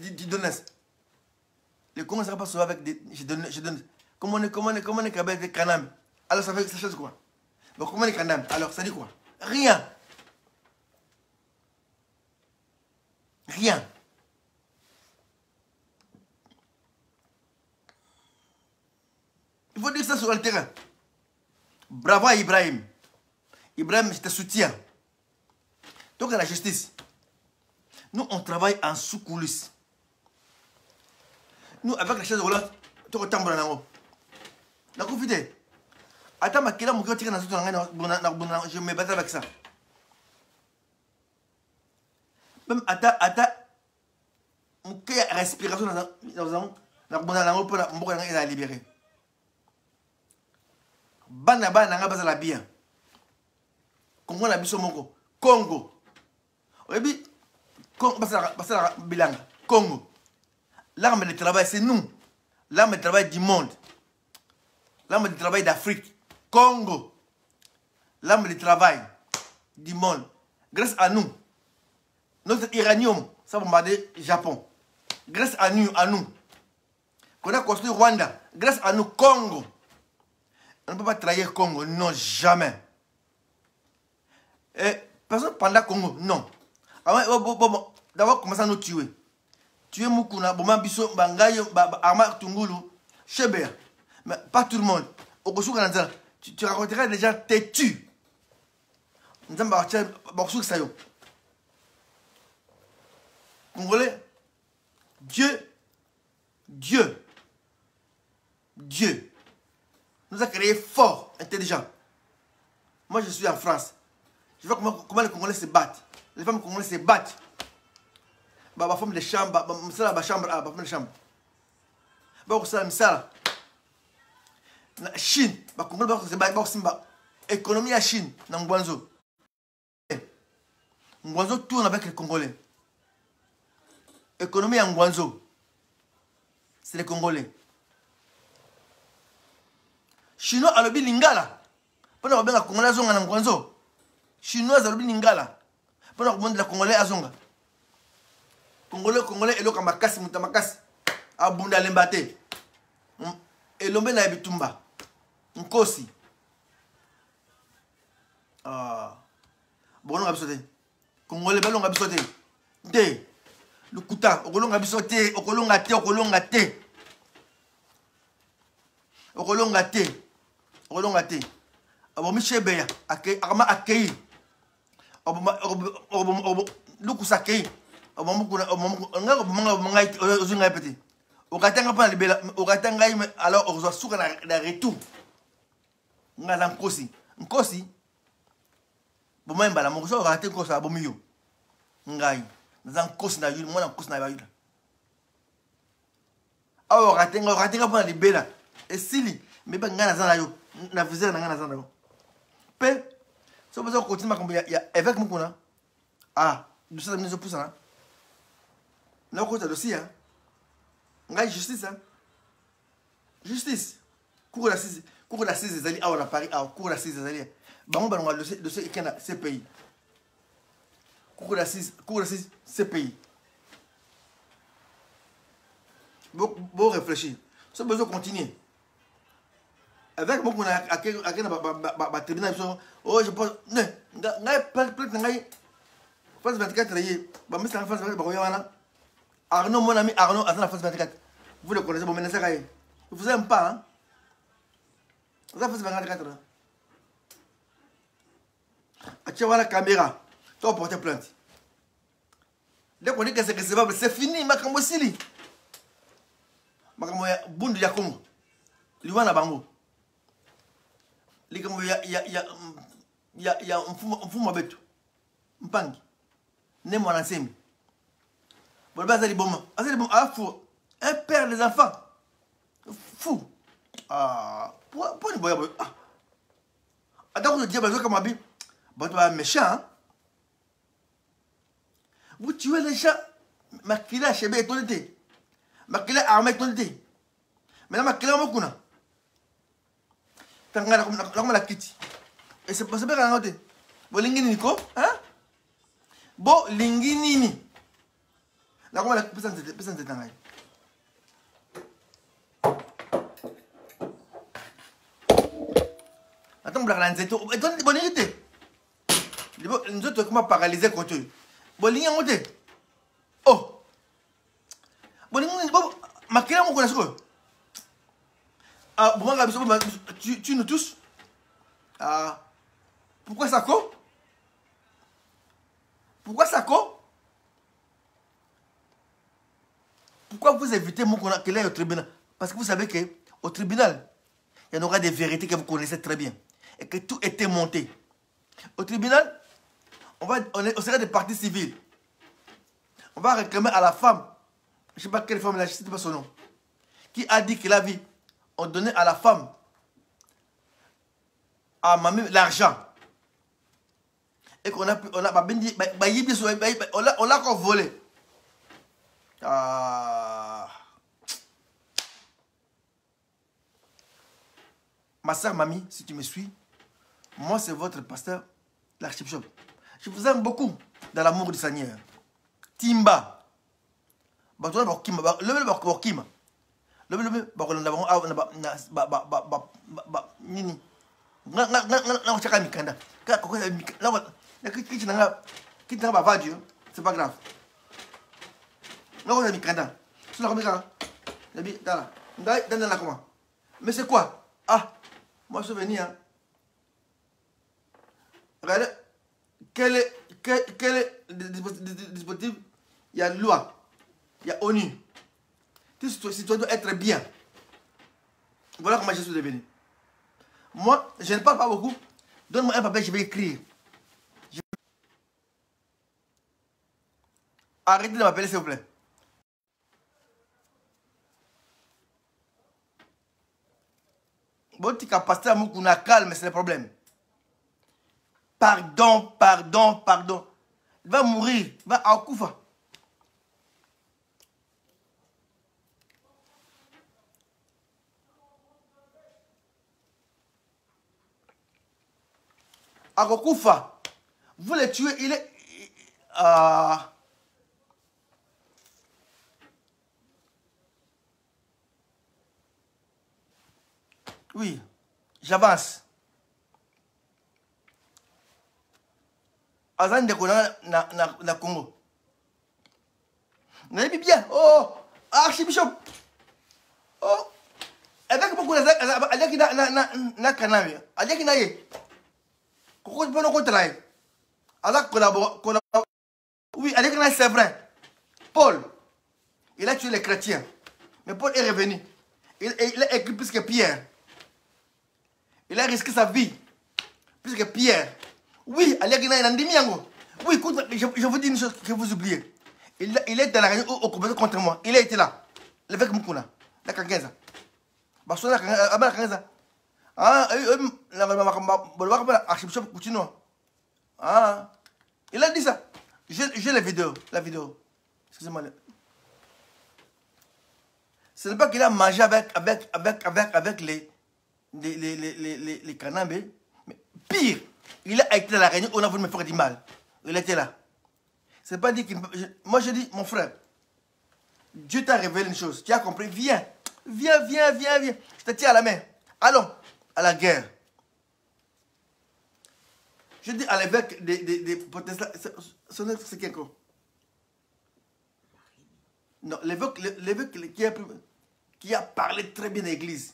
Le Congo ne sera pas sauvé avec des. Je donne. Comment on est avec des Kanam? Alors, ça fait quoi? Bon, comment on est Kanam? Alors, ça dit quoi? Rien. Il faut dire ça sur le terrain. Bravo à Ibrahim. Ibrahim, je te soutiens. Donc, à la justice, nous, on travaille en sous-coulisses. Nous, avec la chaise roulante, tu as la confidé. Attends, je me bats avec ça. Même attends, quelle respiration dans la libéré. Banaba nanga bazala bien. Congo na biso moko. Congo. Oyebi Congo basala bilanga. Congo. L'arme de travail c'est nous. L'arme de travail du monde. L'arme de travail d'Afrique. Congo. L'arme de travail du monde. Grâce à nous. Notre uranium, ça va bombarder Japon. Grâce à nous. Qu'on a construit Rwanda. Grâce à nous, Congo. On ne peut pas trahir Congo, non, jamais. Et personne pendant Congo, non. D'abord, commencer à nous tuer. Tuer Mukuna, Boma Bisso, Bangayo, Arma Tungulu, Cheber. Mais pas tout le monde. Tu raconteras des gens têtus. Congolais, Dieu nous a créés forts, intelligents. Moi, je suis en France. Je vois comment les Congolais se battent. Les femmes congolaises se battent. Ma femme de chambre, ma femme de chambre. Chine, les Congolais se battent. Économie à Chine, dans Ngwanzo. Ngwanzo tourne avec les Congolais. Économie en Ngwanzo. C'est les Congolais. Chinois a le lingala. Pendant que les Congolais sont en Ngwanzo. Chinois a le lingala. Pendant que les Congolais sont en Congolais et le Kamakasi, Mutamakasi. Abunda Lembate. Et l'homme na Bitumba. Nkosi. Bon, on a besoin de Congolais, on a besoin de le Kouta, Okolonga bisote, Okolonga te. Abo Michebeya, Arma Akei. Lukusa Akei. Alors, on reçoit sur la retour. On a l'encosi. Nkosi. Bon, même, la mon on a raté Nkosi à Bomio. Ngai. Dans un cos na yule, moi un cos na yule. Alors, raté pour les belles. Et si, mais pas ngana zana yo, na viseur na ngana zana yo. Pe, si vous continuez à il y a avec Mukuna. Nous sommes venus pour ça. Là, on a dossier. On a justice. Justice. Cour d'assises des alliés. On a Paris. Cour d'assises des alliés. On a le dossier qui est CPI. Cour d'assises CPI. Bon réfléchir. Si besoin de continuer. Avec beaucoup de tribunal, je pense. France 24, Arnaud, mon ami Arnaud, à la France 24. Vous le connaissez, vous n'aimez pas, hein? Vous avez France 24. Tu vois la caméra, tu vas porter plainte. Dès qu'on dit que c'est recevable, c'est fini, Makambo Sili. Makambo Bundu ya Congo. Liwana Bango. Il y a un fou mabetu. Mpangi. Ne mon enseigne. Bon, bah, c'est bon. Fou. Un père des enfants. Fou. Pour une boya. Attends, je dis, bah, comme habit. Bah, tu es méchant. Vous tuez les gens. Makila Chebe est ton été. Makila Armé ton été. Maintenant, Makila Mokuna. T'as la kitty. Et c'est pas ça, c'est bon, Lingini Nico. Hein? Bon, Lingini. La comment la personne de Tangaï. Attends, Black Lanzeto. Et toi, bonne idée. Nous autres, comment paralyser contre eux? Bon, Lingini. Oh. Bon, Lingini, bon, Makila Mokuna. Ah, tu nous touches. Ah. Pourquoi Sako? Pourquoi Sako? Pourquoi vous évitez Moukouna qu'il aille au tribunal? Parce que vous savez qu'au tribunal, il y en aura des vérités que vous connaissez très bien. Et que tout était monté. Au tribunal, on sera des parties civiles. On va réclamer à la femme, je ne sais pas quelle femme, je ne sais pas son nom, qui a dit que la vie, on donnait à la femme, à mamie, l'argent. Et qu'on a on l'a encore volé. Ah. Ma soeur, mamie, si tu me suis, moi c'est votre pasteur, l'archbishop. Je vous aime beaucoup dans l'amour du Seigneur. Timba. C'est pas grave. Mais c'est quoi? Ah, moi je suis venu. Hein. Regardez, quel est le dispositif? Il y a loi, il y a ONU. Si tu dois être bien. Voilà comment je suis devenu. Moi, je ne parle pas beaucoup. Donne-moi un papier, je vais écrire. Arrêtez de m'appeler, s'il vous plaît. Bon, tu as passé à Moukouna, calme, c'est le problème. Pardon. Il va mourir, il va à Koufa. Akokoufa, vous le tuez, il est... Oui, j'avance. Azan de na Congo. Vous avez bien. Oh, archbishop. Oh, avec beaucoup de na canal. Avec na ye. Pourquoi pas nous contraire? Alors collabore. Oui, avec na c'est vrai. Paul, il a tué les chrétiens. Mais Paul est revenu. Il a écrit plus que Pierre. Il a risqué sa vie. Plus que Pierre. Oui, oui, écoute, je vous dis une chose que vous oubliez. Il est dans la réunion au combat contre moi. Il a été là. L'évêque Moukouna. La Kangenza. La Kangenza. Ah, archbishop Coutinho. Ah, il a dit ça. J'ai la vidéo. Excusez-moi. Ce n'est pas qu'il a mangé avec les cannabis. Mais pire, il a été à la réunion, on a voulu me faire du mal. Il était là. C'est pas dit qu'il... Moi je dis, mon frère, Dieu t'a révélé une chose. Tu as compris? Viens. Je te tiens à la main. Allons à la guerre. Je dis à l'évêque des protestants, c'est qui encore? Non, l'évêque qui a parlé très bien de l'église.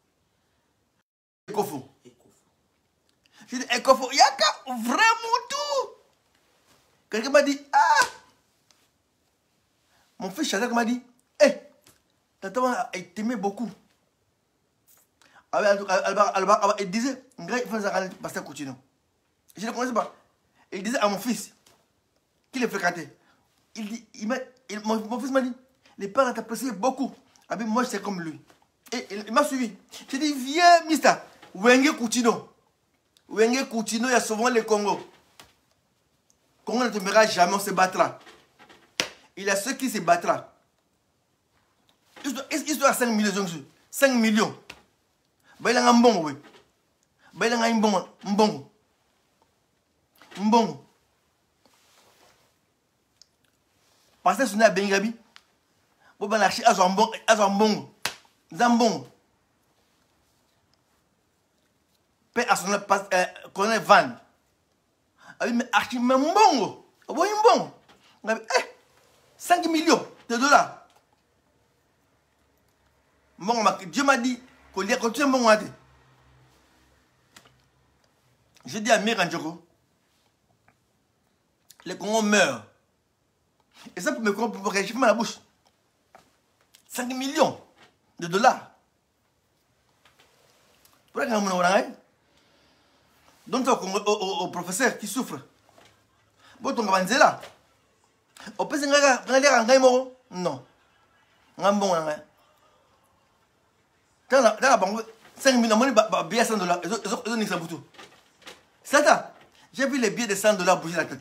Ekofo. Je dis, Ekofo, il y a vraiment tout. Quelqu'un m'a dit, ah. Mon fils Chazak m'a dit, hé, tata t'aimait beaucoup. Il disait, pasteur Coutinho. Je ne le connaissais pas. Il disait à mon fils, qu'il est fréquenté. Mon fils m'a dit, les parents t'appréciaient beaucoup. Moi, c'est comme lui. Et il m'a suivi. J'ai dit, viens, mister. Wenge Coutinho. Wenge Coutinho, il y a souvent le Congo. Congo ne tombera jamais, on se battra. Il y a ceux qui se battront. Ils sont à 5 millions. 5 millions. Il y a un bon, oui. Il y a un bon. Mbongo. Parce que ce n'est pas Bengabi. Vous allez acheter un bon. Zambon. Paix à son colonel Van. Mais acheter un bon. Oui, un bon. 5 millions de dollars. Bon, Dieu m'a dit, Quand tu es bon, je dis à Mira Ndjoko, les Congos meurent. Et ça pour réchauffer la bouche. 5 millions de dollars. Pour que vous donc au professeur qui souffre. Bon, tu vas là. On peut se dire non. Dans la banque, 5 millions de billets $100. Ils ont nixé pour tout. C'est ça. J'ai vu les billets de $100 bouger la tête.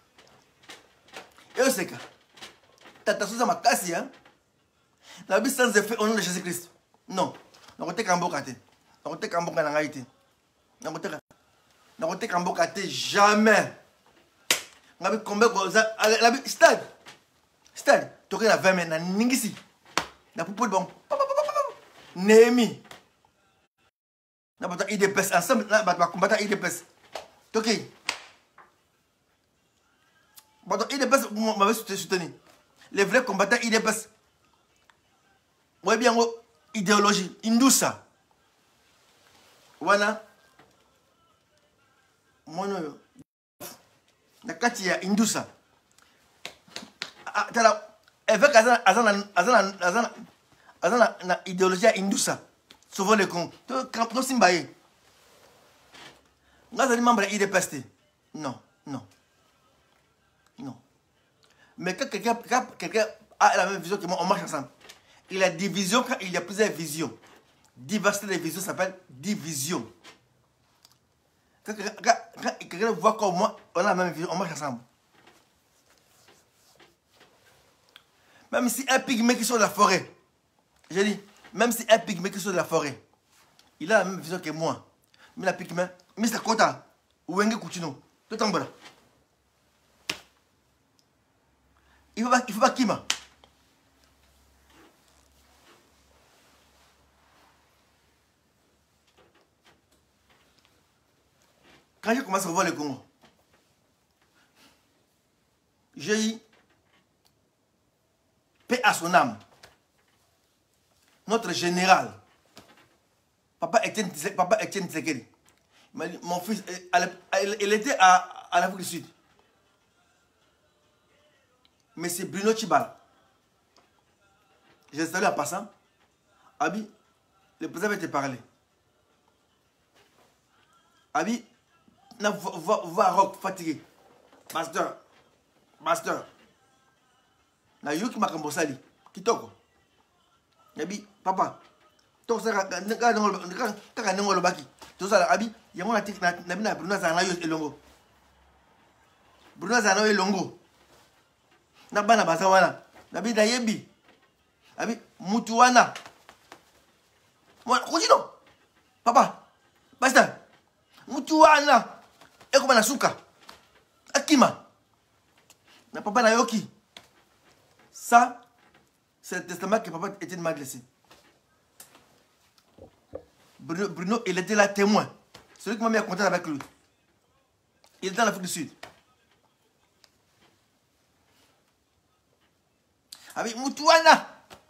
Et c'est que t'as ça ma casse, hein? La vie sans effet au nom de Jésus-Christ. Non. On va te cambocater. On va te cambocater en Haïti. On va te cambocater jamais. On va combien la vie stade. Stade. Tu as 20 mètres. N'ingisi. La poupée de bon. Némi. On va te IDPS. Ensemble, on va combattre IDPS. Ok. Bon, IDPS, vous m'avez soutenu. Les vrais combattants IDPS. Oui, bien, idéologie. Indoussa. Voilà. Moi, non. La Katia, Indoussa. Avec Azana idéologie Indoussa. Souvent les cons. Tu Simbaye. Nous sommes membres de l'IDPS. Non, non. Non. Mais quand quelqu'un a la même vision que moi, on marche ensemble. Il y a division quand il y a plusieurs visions. Diversité des visions s'appelle division. Quand quelqu'un voit comme moi, on a la même vision, on marche ensemble. Même si un pygmée qui sort de la forêt, j'ai dit, même si un pygmée qui sort de la forêt, il a la même vision que moi. Mais la pygmée, Mr. Kota, ou Wenge Kuchino, tout en bas. Il ne faut pas Kima. Quand j'ai commencé à voir le Congo, j'ai eu paix à son âme. Notre général, Papa Etienne Tshisekedi, mon fils, il était à l'Afrique du Sud. Mais c'est Bruno Tshibala. J'ai salué en passant. Abi, le président va te parler. Abi, va rock fatigué. Master. Na yoki makambosali. Kitoko. Abi, papa. Toka kaka nengo lobaki. Tosala abi, yango na tik na Bruno Zana yo elongo. Bruno Zana yo elongo. Na bana baza wana nabi na yebi abi mutu wana moi kujino papa basta mutu wana eko bana suka akima na papa na yoki ça c'est le testament que papa était de m'a laissé. Bruno il était là témoin, celui qui m'a mis en contact avec lui. Il est dans l'Afrique du Sud. Avec Mutuana.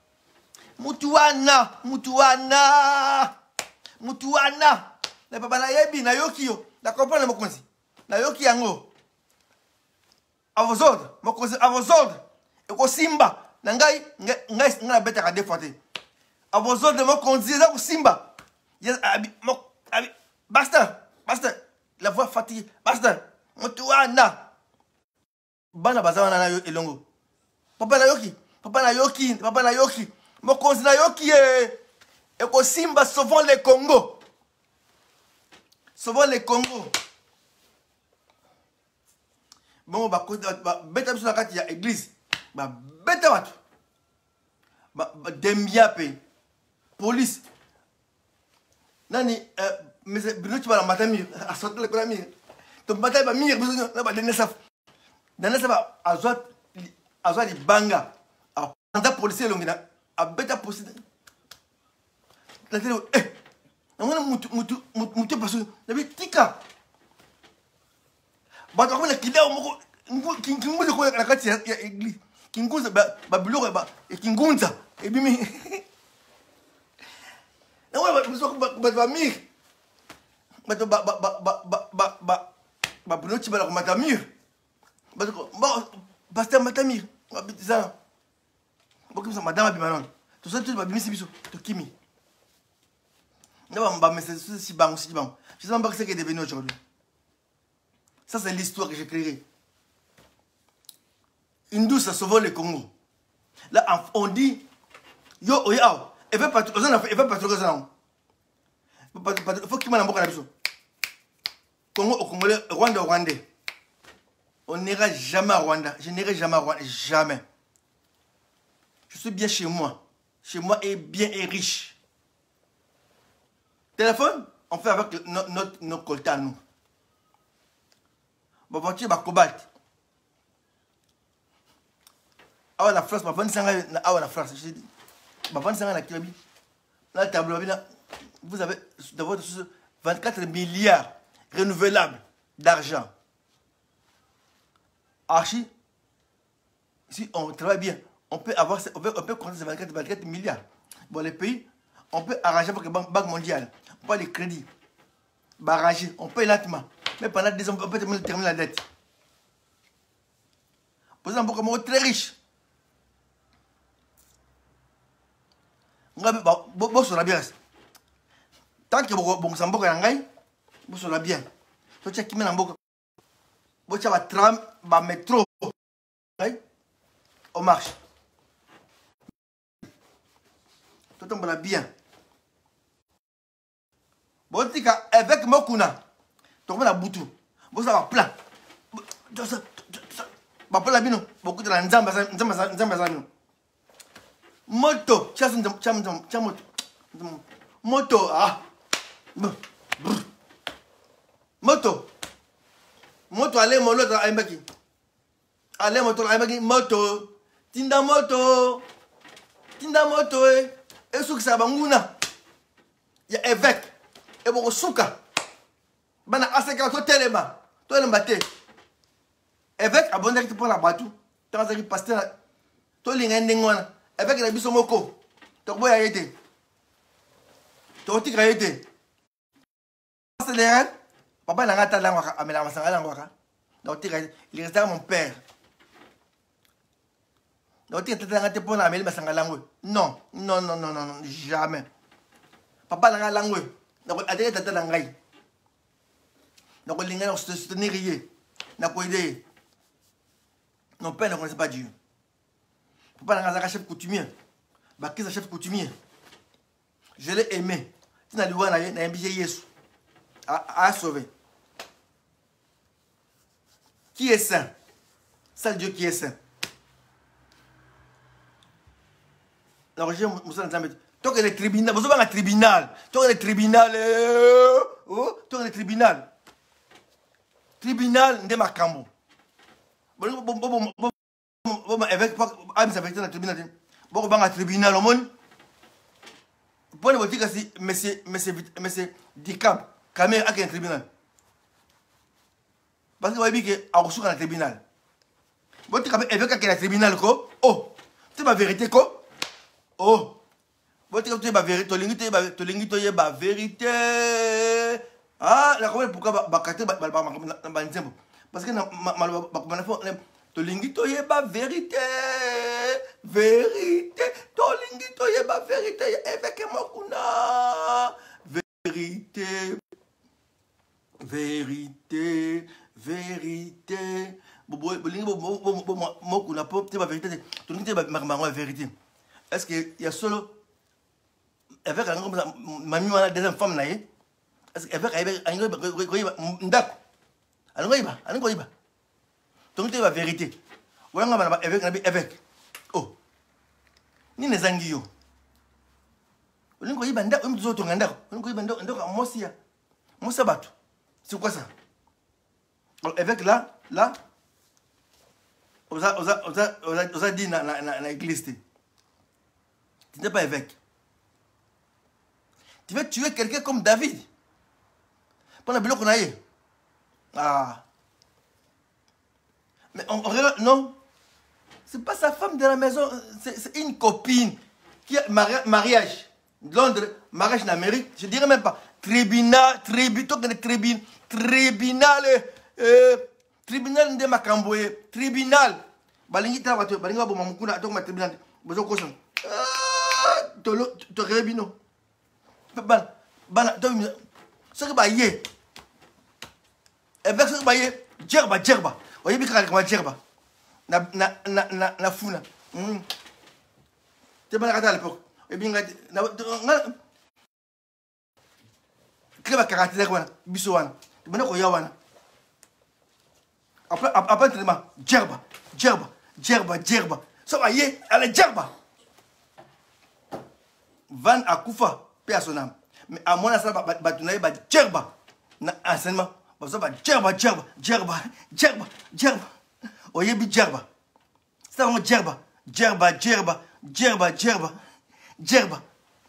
Le papa na yebi na yoki yo. La comprendre mokonzi. Na yoki yango. À vos ordres, mokonzi à vos ordres. Et ko simba. Na ngai beta ka défaté. À vos ordres mokonzi za ko simba. Yes abi basta. La voix fatiguée. Basta. Mutuana. Bana bazawana na yo elongo. Papa na yoki. Mokonzi na yoki eko simba sauvons les Congo. Bon beta biso na kati ya église. Beta watu. Dembiape. Police. Nani mais Bruno Tshibala matami a sorti le kola mir. To matay ba mir biso na ba denesaf. Denesaf azwa di banga. Anda policier longina a beta policier la télé on a mutu pasu na bi tika ba to kona kidao moko kingunza ko na kati ya église kingunza ba biloko ba kingunza ebimi na wa Pasteur Matamir, madame Abimanon, tout ça, tu vas bien si tu kimi. Je ne sais pas ce qui est devenu aujourd'hui. Ça, c'est l'histoire que j'ai créée. Une douce a sauvé le Congo. Là, on dit, yo, oh, yo, il veut pas trop ça. Il faut qu'il m'en embarque à la Congo au Congolais, Rwanda au Rwandais. On n'ira jamais à Rwanda. Je n'irai jamais à Rwanda. Jamais. Je suis bien chez moi. Chez moi est bien et riche. Téléphone, on fait avec notre coltan, nous. Ma voiture, ma cobalt. Ah, la France, ma bonne sang, la France. Ma bonne sang, la Kilabi. Là, le tableau, vous avez dans votre 24 milliards renouvelables d'argent. Archi, si on travaille bien, on peut compter ces 24 milliards. Bon, les pays, on peut arranger avec la Banque mondiale. On peut les crédits. Arranger, on paye lentement. Mais pendant 10 ans, on peut terminer la dette. Pour exemple, on est très riche. Bon, sur la bien. Tant que vous s'en bouge en gagne, vous sur la bien. Tu sais qui met en bouge. Vous avez un tram, un métro. On marche. Tout le monde bien. Bon, tu sais qu'avec Mokuna, tu vas à Boutou. Vous avez plein. Beaucoup de la Nzamba. Moto. Moto. Ah. Moto. Moto, allez, mon autre, allez, moto. Tinda moto. Et ce que ça va, il y a évêque. Et bon, souka. Bana aseka to telema. To le maté. Évêque abonné qui prend la batou. Tant que pasteur. To linga ndengwana. Évêque na biso moko. To boya yete. To tika yete. C'est les papa n'a pas la ngwaka amela masanga la ngwaka. Donc il reste mon père. Donc tu es en pour la amela masanga la ngwe. Non, jamais. Papa n'a la ngwe. Donc adé tata la ngai. Donc il n'a se soutenir rien. N'a pas idée. Mon père ne connaissait pas Dieu. Papa n'a pas chef coutumier. Bah qui est chef coutumier? Je l'ai aimé. Tu n'as pas n'a un billet Jésus. À sauver. Qui est saint? C'est Dieu qui est saint. Alors, j'ai Moussa Nzambe. Toi, que le tribunal, vous avez un tribunal. Toi, le tribunal. Toi, le tribunal. Tribunal de Makambo. Bon, avec le tribunal. Bon, un tribunal au monde. Pour le dire que monsieur Dicap. Quand même, il y a un tribunal. Parce que vous avez dit qu'il y a un tribunal. Vous avez dit qu'il y a un tribunal. Oh, c'est ma vérité. Oh, vous avez dit que c'est ma vérité. Tu as la vérité. Ah, la comment pourquoi parce que tu la vérité. Vérité. Tu la vérité. Avec moi, vérité. Vérité, vérité. Vérité. Est-ce qu'il y a solo avec un deuxième femme? Est-ce qu'avec un vérité. Avec. Oh. Ni les anguillos. C'est quoi ça? Évêque là, on a dit dans l'église. Tu n'es pas évêque. Tu veux tuer quelqu'un comme David. Pendant le bloc qu'on a eu. Ah. Mais on regarde, non. C'est pas sa femme de la maison, c'est une copine qui a mariage. Londres, mariage en Amérique, je dirais même pas. Tribunal de Makamboye, tribunal. Balingi ta bato, balinga bo mamukuna to ma tribunal. Bozo koson. To rebino. Bana to ce que ba yé. Et ben ce que ba yé, djerba. Oye bi kala kama djerba. Na funa. Tu vas à l'époque. Et bien, tu vas caractériser Bissoana. Tu vas Yawana. Après, djerba. Ça va y est, allez, djerba. Van Akoufa, personnel. Mais à mon avis, tu vas djerba. Enseignement. Ça va djerba. Oye bi djerba. Ça va djerba. Djerba.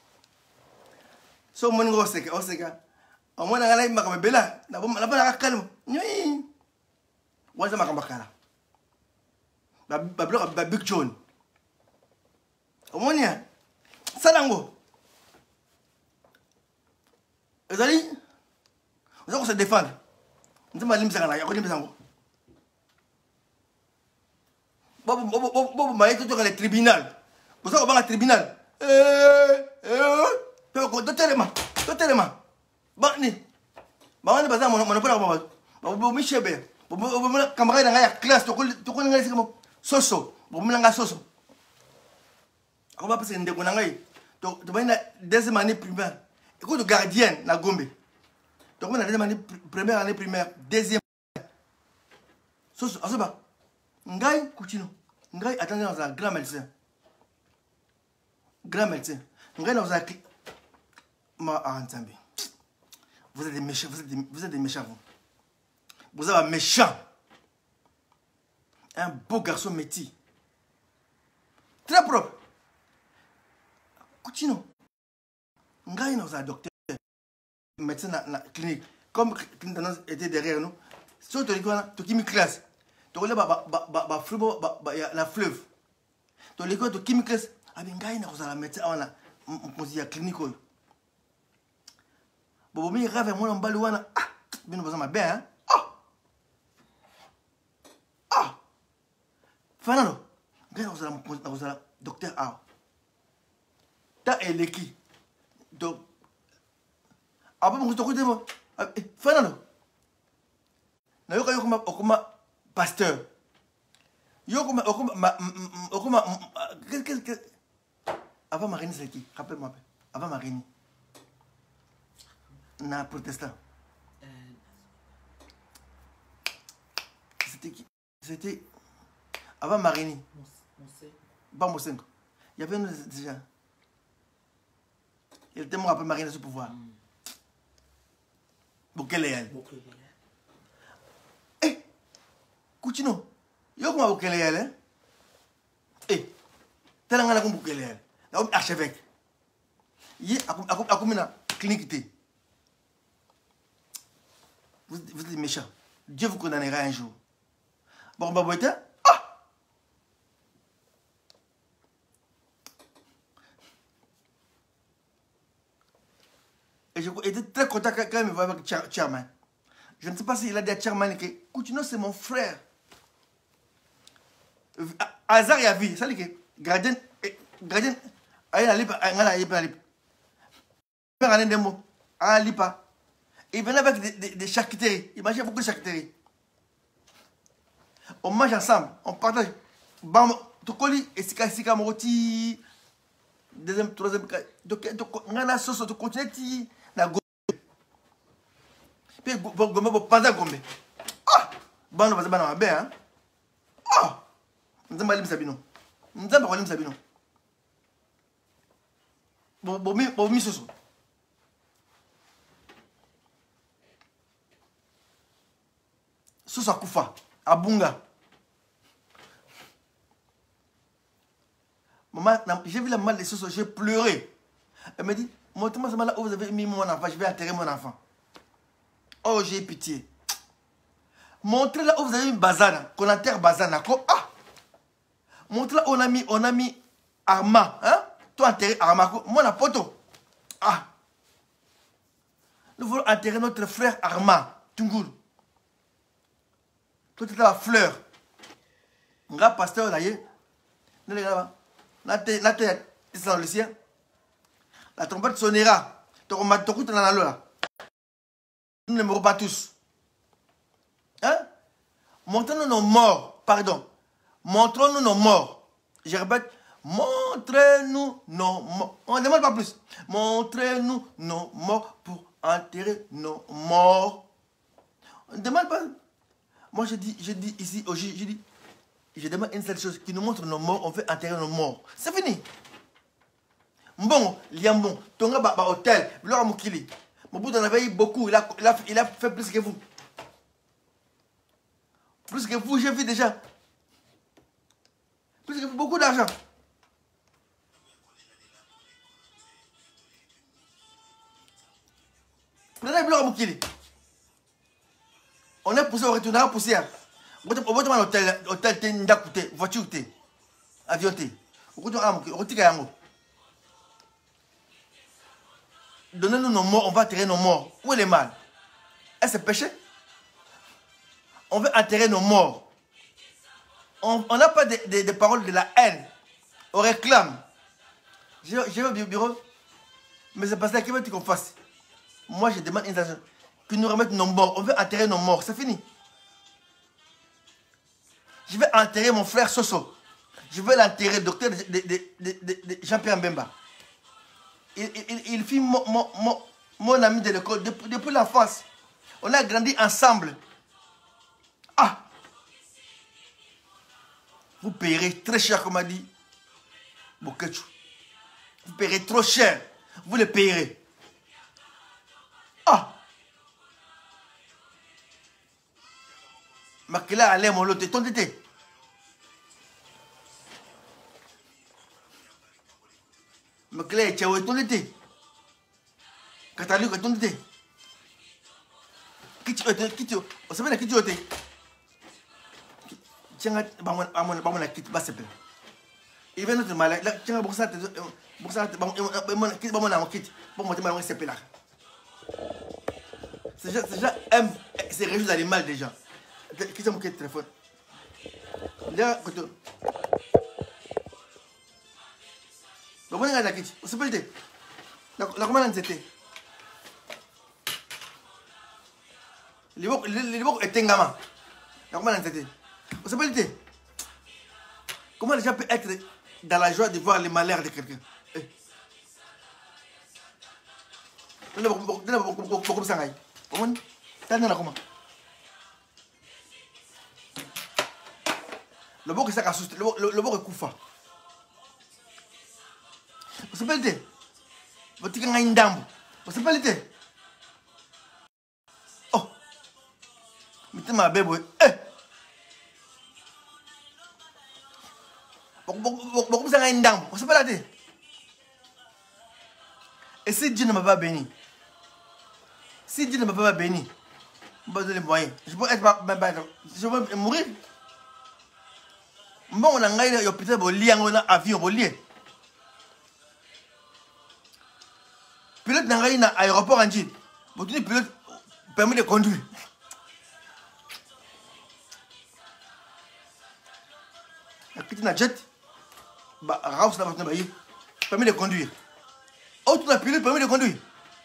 So moni oseka. Omona ngala makamba bela. Na bana kalma. Ni. Waza makamba kala. Ba Big John. Omonia. Salango. Ezali. Vous allez se défendre. Nous allons limser ya ko limser ngo. Bobo maye to le tribunal. Vous avez un tribunal. Totelema. Bani. Bani baza monopole ba. Bobo michebe. Bobo camarade nga ya classe to ko nga sikamo. Soso. Bobo nga soso. On va passer ndeko nga yi. To bana deuxième année primaire. Écoute gardien na Gombe. To ko na deuxième année première année primaire, deuxième. Soso asoba. Ngai Coutinho. Ngai attendez dans un grand médecin. Ngai dans un vous êtes des méchants, vous êtes des méchants vous. Vous êtes un méchant. Un beau garçon métis. Très propre. Coutinho. Ngai dans un docteur. Médecin dans la clinique. Comme Clinton était derrière nous. Si tu as une classe. Tu as la fleuve. Tu as l'école chimique. Abengai na kozala médecin wana mpozi ya clinique oyo. Bobo mi rave mwana mbali wana bino baza mabe hein. Fanano. Ngai na kozala docteur A. Ta eleki. Donc aba mo to kodemo. Fanano. Na yoka okuma pasteur. Okuma qu'est-ce avant Marini, c'est qui? Rappelle-moi. Avant Marini. Na protestant. C'était qui? C'était avant Marini. Pas Mosenko. Il y avait une déjà. Il était mort après Marini sous pouvoir. Boukeleyel. Eh! Coutinho. Yo comment Boukeleyel, hein? Eh! T'as l'angala comme Boukeleyel. Archevêque. Il y a une clinique. Vous êtes méchants. Dieu vous condamnera un jour. Bon, bah, et j'étais très content quand il me voit avec Chairman. Je ne sais pas s'il a dit à Chairman que Coutinho, c'est mon frère. Hazard et Avi, ça dit que gardien. Il venait avec des charcuteries. Il mangeait beaucoup de charcuteries. On mange ensemble. On partage. Tokoli et Sika Moroti. Deuxième, troisième. Donc, on a la sauce de continent. Puis, Gombe, pendant Gombe. Bon, on va se battre bien. Nous avons Sabino. Nous avons Sabino. Bon, soso. Soso Akoufa, Abunga. Maman, j'ai vu la mal de Soso, j'ai pleuré. Elle me dit, montrez-moi ce mal-là où vous avez mis mon enfant, je vais enterrer mon enfant. Oh, j'ai pitié. Montrez là où vous avez mis Bazana, qu'on enterre Bazana. Montrez là où on a mis Arma, hein? Toi enterré Arma, moi la photo. Nous voulons enterrer notre frère Armand Tungoul. Tout est la fleur. Un grand pasteur d'ailleurs. Nous les gars, la trompette sonnera. Nous ne mourrons pas tous. Hein? Montrons-nous nos morts. Pardon. Montrons-nous nos morts. Je répète. Montrez-nous nos morts. On ne demande pas plus. Montrez-nous nos morts pour enterrer nos morts. On ne demande pas. Moi, je dis ici, je demande une seule chose, qui nous montre nos morts, on veut enterrer nos morts. C'est fini. Bon, Liambon, Tonga Baba Hôtel, Laura Moukili. Mon bout en avait eu beaucoup, il a fait plus que vous. Plus que vous, j'ai vu déjà. Plus que vous, beaucoup d'argent. On est poussé au retour, on a poussé. On va te demander hôtel, voiture, avion. Donnez-nous nos morts, on va enterrer nos morts. Où est le mal? Est-ce péché? On veut enterrer nos morts. On n'a pas des paroles de la haine. On réclame. Je vais au bureau, mais c'est parce qu'il veut qu'on fasse. Moi, je demande une chose. Que nous remettent nos morts. On veut enterrer nos morts. C'est fini. Je vais enterrer mon frère Soso. Je vais l'enterrer, docteur de Jean-Pierre Mbemba. Il fut mon ami de l'école depuis l'enfance. On a grandi ensemble. Ah! Vous payerez très cher, comme a dit Bokechu. Vous payerez trop cher. Vous le payerez. Ah! Makela allait mon lot. Ton tété. Makela est tchaoué. Ton tété. Kataluk est ton tété. Qui tu es? On s'appelle qui tu es? Tiens, la quitte, pas s'appelle. Il vient notre malade. Là, tiens, pour ça, ces gens aiment ces régions animales déjà. Qui s'est moqué de téléphone? Là, côté. Le bon gars, la quitte. On s'appelle de. La commande c'était. Les bons étaient gamins. La commande c'était. On s'appelle de. Comment les gens peuvent être dans la joie de voir les malheurs de quelqu'un? Beaucoup ça aille. Comment? T'as dit comment? Le bon que ça assuste, le bon que koufa. On s'appelle de. Votre gars a une dame. On s'appelle de. Oh. Mettez ma bébé. Beaucoup ça a une dame. On s'appelle de. Et si Dieu ne m'a pas béni, si Dieu ne m'a pas béni, je vais donner les moyens. Je vais mourir. Bon, on a un hôpital pour lier un avion pour lier. Pilote n'a un aéroport en Chine. Pour tenir pilote permis de conduire. La petite n'a jet. Bah, Raus n'a pas permis de conduire. Autre la pilote permis de conduire.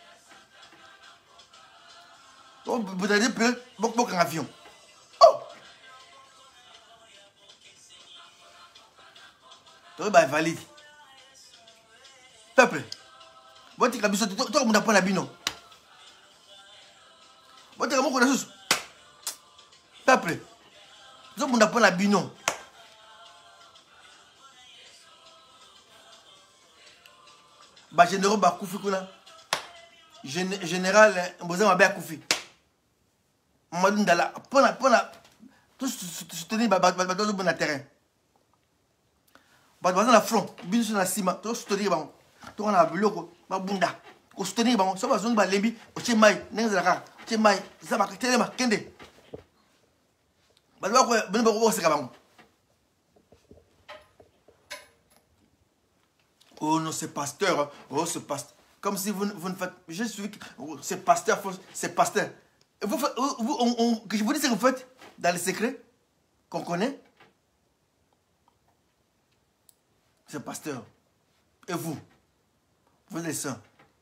Vous avez dit pilote, beaucoup un avion. Oh! Tu es valide. Peuple. Votre cabisso, toi, on n'a pas la bino. Votre cabisso, on a sous. Peuple. Toi, on n'a pas la bino. Bah, général Bakoufi Kuna. Général Mbozema Bakoufi. Madou Ndala. Tout soutenir dans le terrain. Bah, dans la front. Bien sur la cima. Tout soutenir. Tout on a buloko. Bah, bunda. Tout soutenir. Ça va zone balembi. Au Tchemaï. Nengzaka. Tchemaï. Ça va Télema. Kende. Bah, c'est comme oh non, c'est pasteur. Oh, c'est pasteur. Comme si vous ne faites... Je suis... C'est pasteur, c'est pasteur. Et vous, que je vous dis ce que vous faites dans les secrets qu'on connaît. C'est pasteur. Et vous êtes les saints.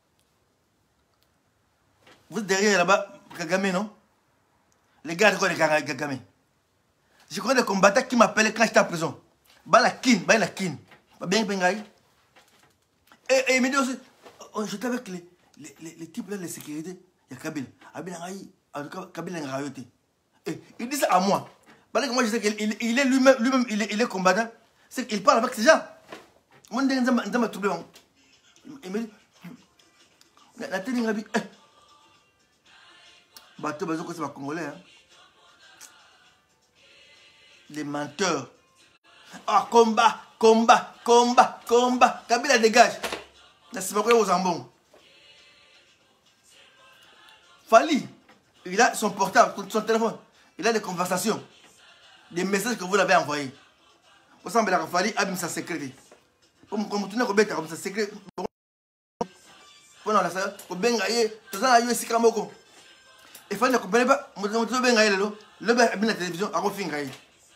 Vous êtes derrière là-bas, Kagame, non? Les gars de quoi, les Kagame? Je connais des combattants qui m'appelaient quand j'étais en prison. Balakin. Bien Bengaï. Et il me dit aussi, j'étais avec les types là, les sécurités. Il y a Kabila. Kabila n'a rien été. Et il dit ça à moi. Parce que moi je sais qu'il est lui-même, il est combattant. C'est qu'il parle avec ces gens. Moi, je me trouble. Il me dit, la télé n'a pas bateau, c'est pas congolais. Les menteurs. Ah, combat. Kabila dégage. C'est pas quoi aux ambons. Fali, il a son portable, son téléphone. Il a des conversations. Des messages que vous l'avez envoyés. Vous savez, Fali a mis sa sécurité. Comme vous tournez comme sa sécurité. Pendant la salle, vous bengayez, tout ça, il y a aussi Kamoko. Et Fali ne comprenait pas. Vous bengayez le bain a mis la télévision à Rofingaye.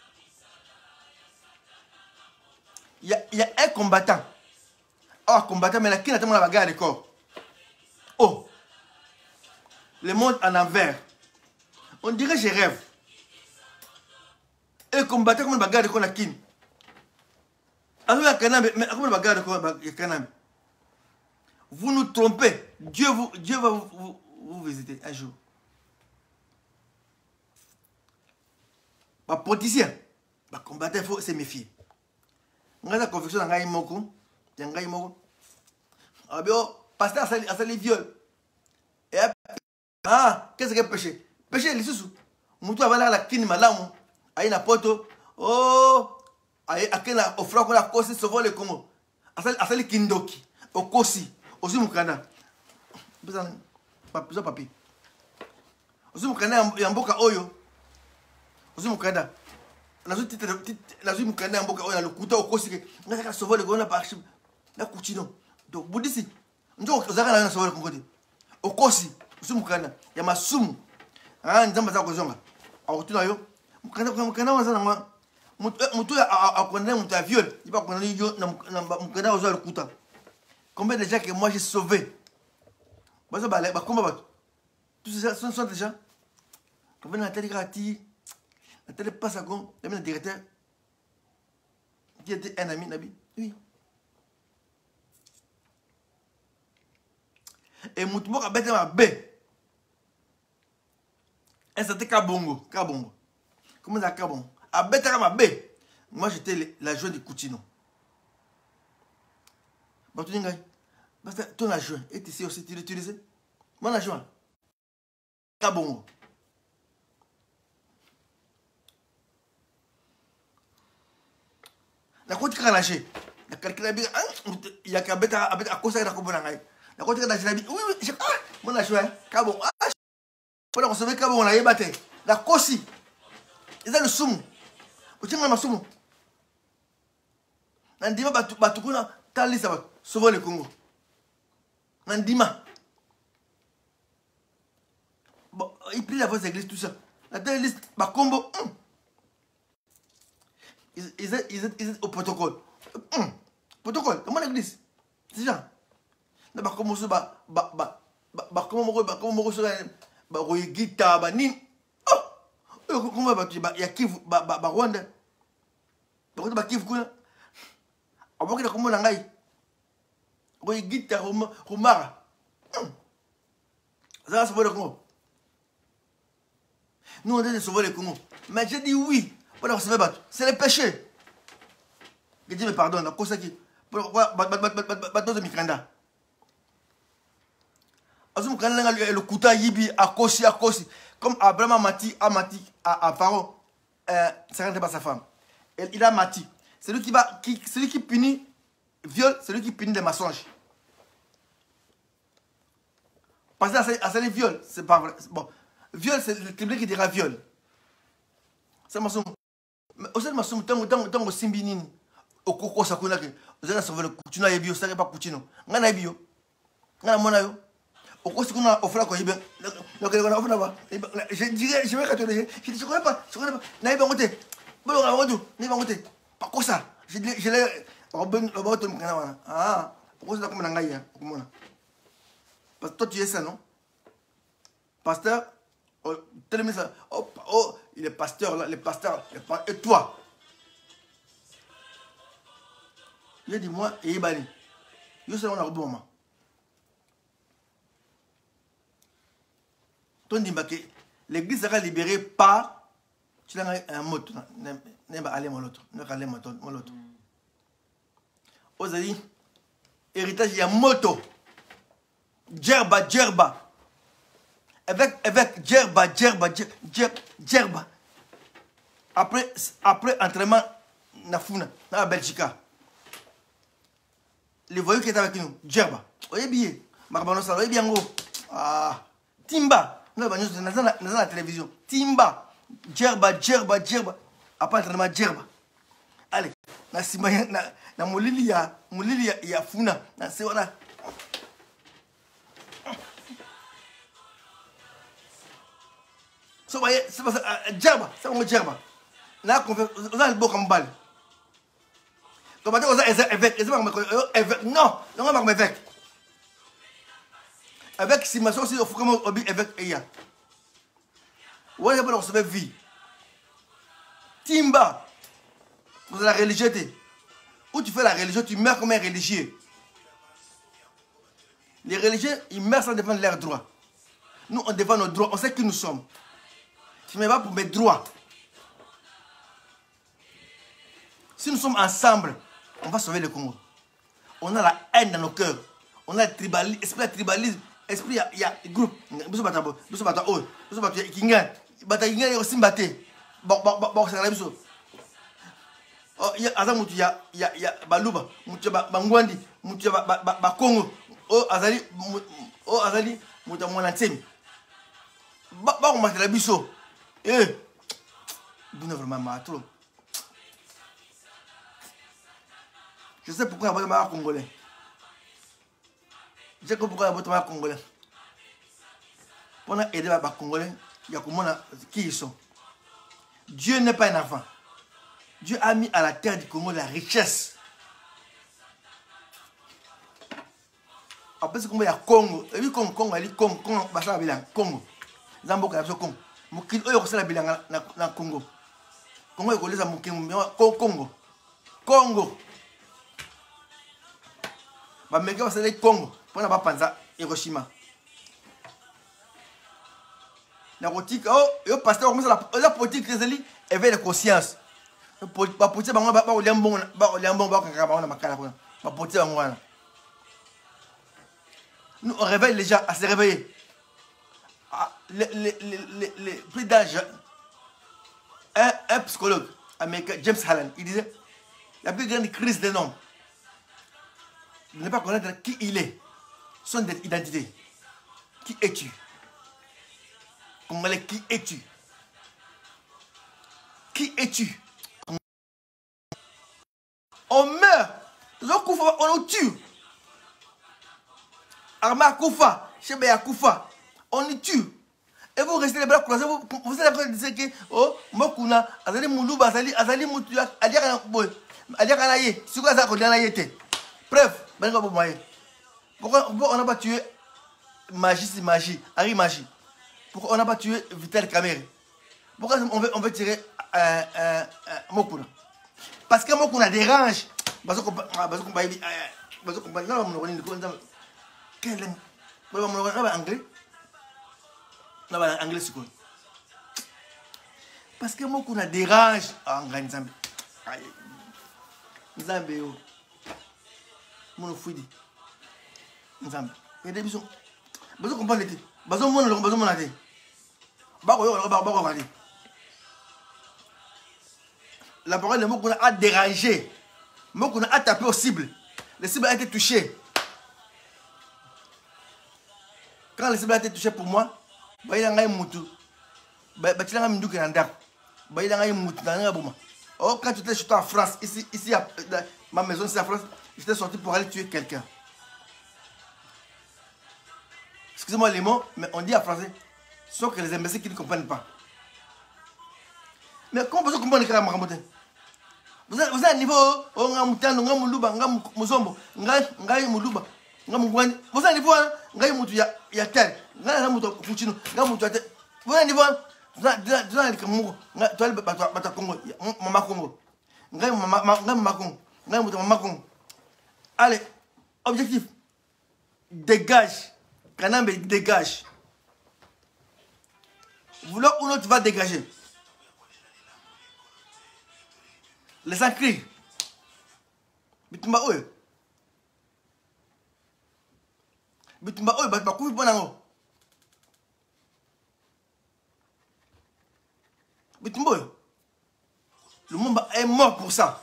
Il y a un combattant. Oh, combattant, mais là, qui n'a pas la bagarre de corps? Oh, le monde en envers. On dirait que je rêve. Et combattant comme le bagarre de corps, la kin. Alors, il y a Kanam, mais comme le bagarre de corps, il y a Kanam. Vous nous trompez. Dieu va vous visiter un jour. Les politiciens, les combattants, il faut se méfier. On a la conviction dans Ngaï Moko. Ah bien, pasteur a sali viol. Et ah, qu'est-ce que péché? Péché, les sous. Moutou avait la kini malamu. Aïe na poto. Oh, aïe akena offra qu'on a causé sauver le Congo. A sali kindoki. Au kosi. Aussi Mukanda. Besoin papier. Aussi Mukanda yamboka oyo. Aussi Mukanda. Nazo Mukanda mboka oyo na lokuta okosi ke ngaka sauver le Congo par na kuchino. Donc Boudissi ndio ozaka na sauver le Congo. Okosi Aussi Mukanda ya masumu. Ah nzamba za kozonga. Akutuna yo. Mukanda wanza na mutu akondana mutu ya viol. Il pas condamner yo na Mukanda ozo lokuta. Combien de gens que moi j'ai sauvé? Bah ça bah combat bah. Tous ces gens sont des gens. Quand on a télé gratuit. La télé passe à con, il y a un directeur qui était un ami Nabi. Oui. Et Moutoumok a bêté ma baie. Et c'était Kabongo. Comment ça Kabongo? A bêté ma baie. Moi j'étais l'adjoint de Coutinho. Bah tu dis, parce que ton adjoint est ici aussi, tu l'utilises? Mon adjoint. Kabongo. La côte qui a lâché. La calculatrice, il y a qu'à bête à cause de la coupe. La côte qui a lâché. Oui, mon adjoint. Kabon. Pour recevoir Kabon, on a ébatté. La Kossi. Ils ont le soum. Vous tenez ma soum. Nandima Batukuna, Talisa, sauver le Congo. Nandima. Bon, il prie la voix d'église, tout ça. La telle liste, Bakombo. Ils étaient au protocole. Protocole, comment l'église? C'est ça. Comment ça il y a Kivu, Rwanda. Il y a Kivu. Il y a comment l'angai. Rumara. Ça va sauver le Congo. Nous on doit sauver le Congo. Mais j'ai dit oui. C'est le péché. Je dis mais pardon, la cause qui pourquoi bateau de Mikanda. Azum Mikanda le kuta yibi à Kosi comme Abraham a mati à Pharaon. Ça rentre pas sa femme. Il a mati. Celui qui punit viol, celui qui punit des mensonges. Parce que à les viol, c'est pas vrai. Bon, viol c'est le tribunal qui dira viol. C'est mensonge. Mais aussi mensonge tant simbinini au coco sakuna que vous allez sauver le coutume et bio ça n'est pas coutume. Ngana bio. Je dirais, je vais catholiser. Je ne connais pas. Je ne connais pas. Je ne connais pas. Pas comme ça. Je l'ai. Ah, pourquoi c'est comme un gars? Parce que toi, tu es ça, non? Pasteur, oh, il est pasteur là, et toi? Il a dit moi, et il bani. Je sais, on a un bon moment. L'église sera libérée par. Tu as un mot. N'est pas aller mon autre. N'est pas aller mon autre. Vous avez dit, héritage, il y a moto. Djerba. Avec djerba. Après entraînement, dans la Belgique. Les voyous qui étaient avec nous, djerba. Vous voyez bien. Vous voyez bien. Ah, Timba. Nous avons la télévision. Timba. Djerba. Après entraînement, djerba. Allez. Na mulili ya funa. Na se wana. So voyez, c'est pas ça. Djerba. C'est un djerba. Là, on a le beau comme balle. Comme on a évêque. Non, on a pas évêque. Avec si ma soeur aussi, il faut comme évêque et ya. Ouais, il n'y a pas de recevoir vie. Timba. Vous avez la religiosité. Où tu fais la religion, tu meurs comme un religieux. Les religieux, ils meurent sans défendre leurs droits. Nous, on défend nos droits. On sait qui nous sommes. Je ne me bats pour mes droits. Si nous sommes ensemble, on va sauver le Congo. On a la haine dans nos cœurs. On a le tribalisme, esprit, il y a des groupes. Oh, il y a Baluba, Bangwandi, Congo. Oh, Azali, Moutamonatsem. On m'a dit la biso. Eh, vraiment trop. Je sais pourquoi il y a des Congolais. Je sais pourquoi il y a des Congolais. Pour aider les Congolais, il y a qui ils sont. Dieu n'est pas un enfant. Dieu a mis à la terre du Congo la richesse. Après, c'est comme il y a Congo. Et puis, Congo, il y a Congo. Zamboka, il y a Congo. Mukil, il y a bilan dans Congo. Congo, il y a Congo. Congo. Mais il y a Congo. Pour ne pas penser à Hiroshima. La politique, le pasteur, la politique, éveille la conscience. Nous, on réveille les gens à se réveiller. Les plus d'âge, un psychologue américain, James Allen, il disait la plus grande crise d'un homme, de ne pas connaître qui il est, son identité. Qui es-tu? Congolais, qui es-tu? Qui es-tu? On meurt. On nous tue. Arma Koufa, Chebe Koufa, on nous tue. Et vous restez les bras croisés, vous êtes en train de dire que, oh, Mokuna, Azali Moulouba, Azali Moutuak, Aliakana Boy, Aliakana Ye, Suka Kodana Yete. Bref, pourquoi on n'a pas tué Magie, c'est magie, Harry Magie? Pourquoi on n'a pas tué Vital Kamere? Pourquoi on veut tirer Mokuna? Parce que Mokuna dérange. Parce qu'on quel anglais? Anglais, c'est quoi? Parce que Mokuna dérange. En grand Nzambe. Nzambe, yo. Mon fouidi. Nzambe. Il y a des bisous. Vous comprenez? Bazo mon lo, bazo mon ate. Bako yo, bako vali. La parole de Mokuna a dérangé. Mokuna a tapé au cible. Le cible a été touché. Quand le cible a été touché pour moi, il y a un moutou. Il y a un moutou qui est en dehors. Il y a un moutou dans un bouma. Oh, quand tu étais chez toi en France, ici, ma maison c'est en France, j'étais sorti pour aller tuer quelqu'un. excusez-moi les mots, mais on dit en français, sauf que les imbéciles qui ne comprennent pas. Mais comment vous comprenez que vous avez un niveau, vous avez un niveau, vous avez un niveau, il y a terre, vous avez un niveau, vous avez un niveau, allez, objectif, dégage, Kanambe dégage. Vouloir ou non, tu vas dégager. Les gens crient. Bitumba oyo. Bitumba oyo, bat bakufi bonango. Bitumba oyo. Lumumba est mort pour ça.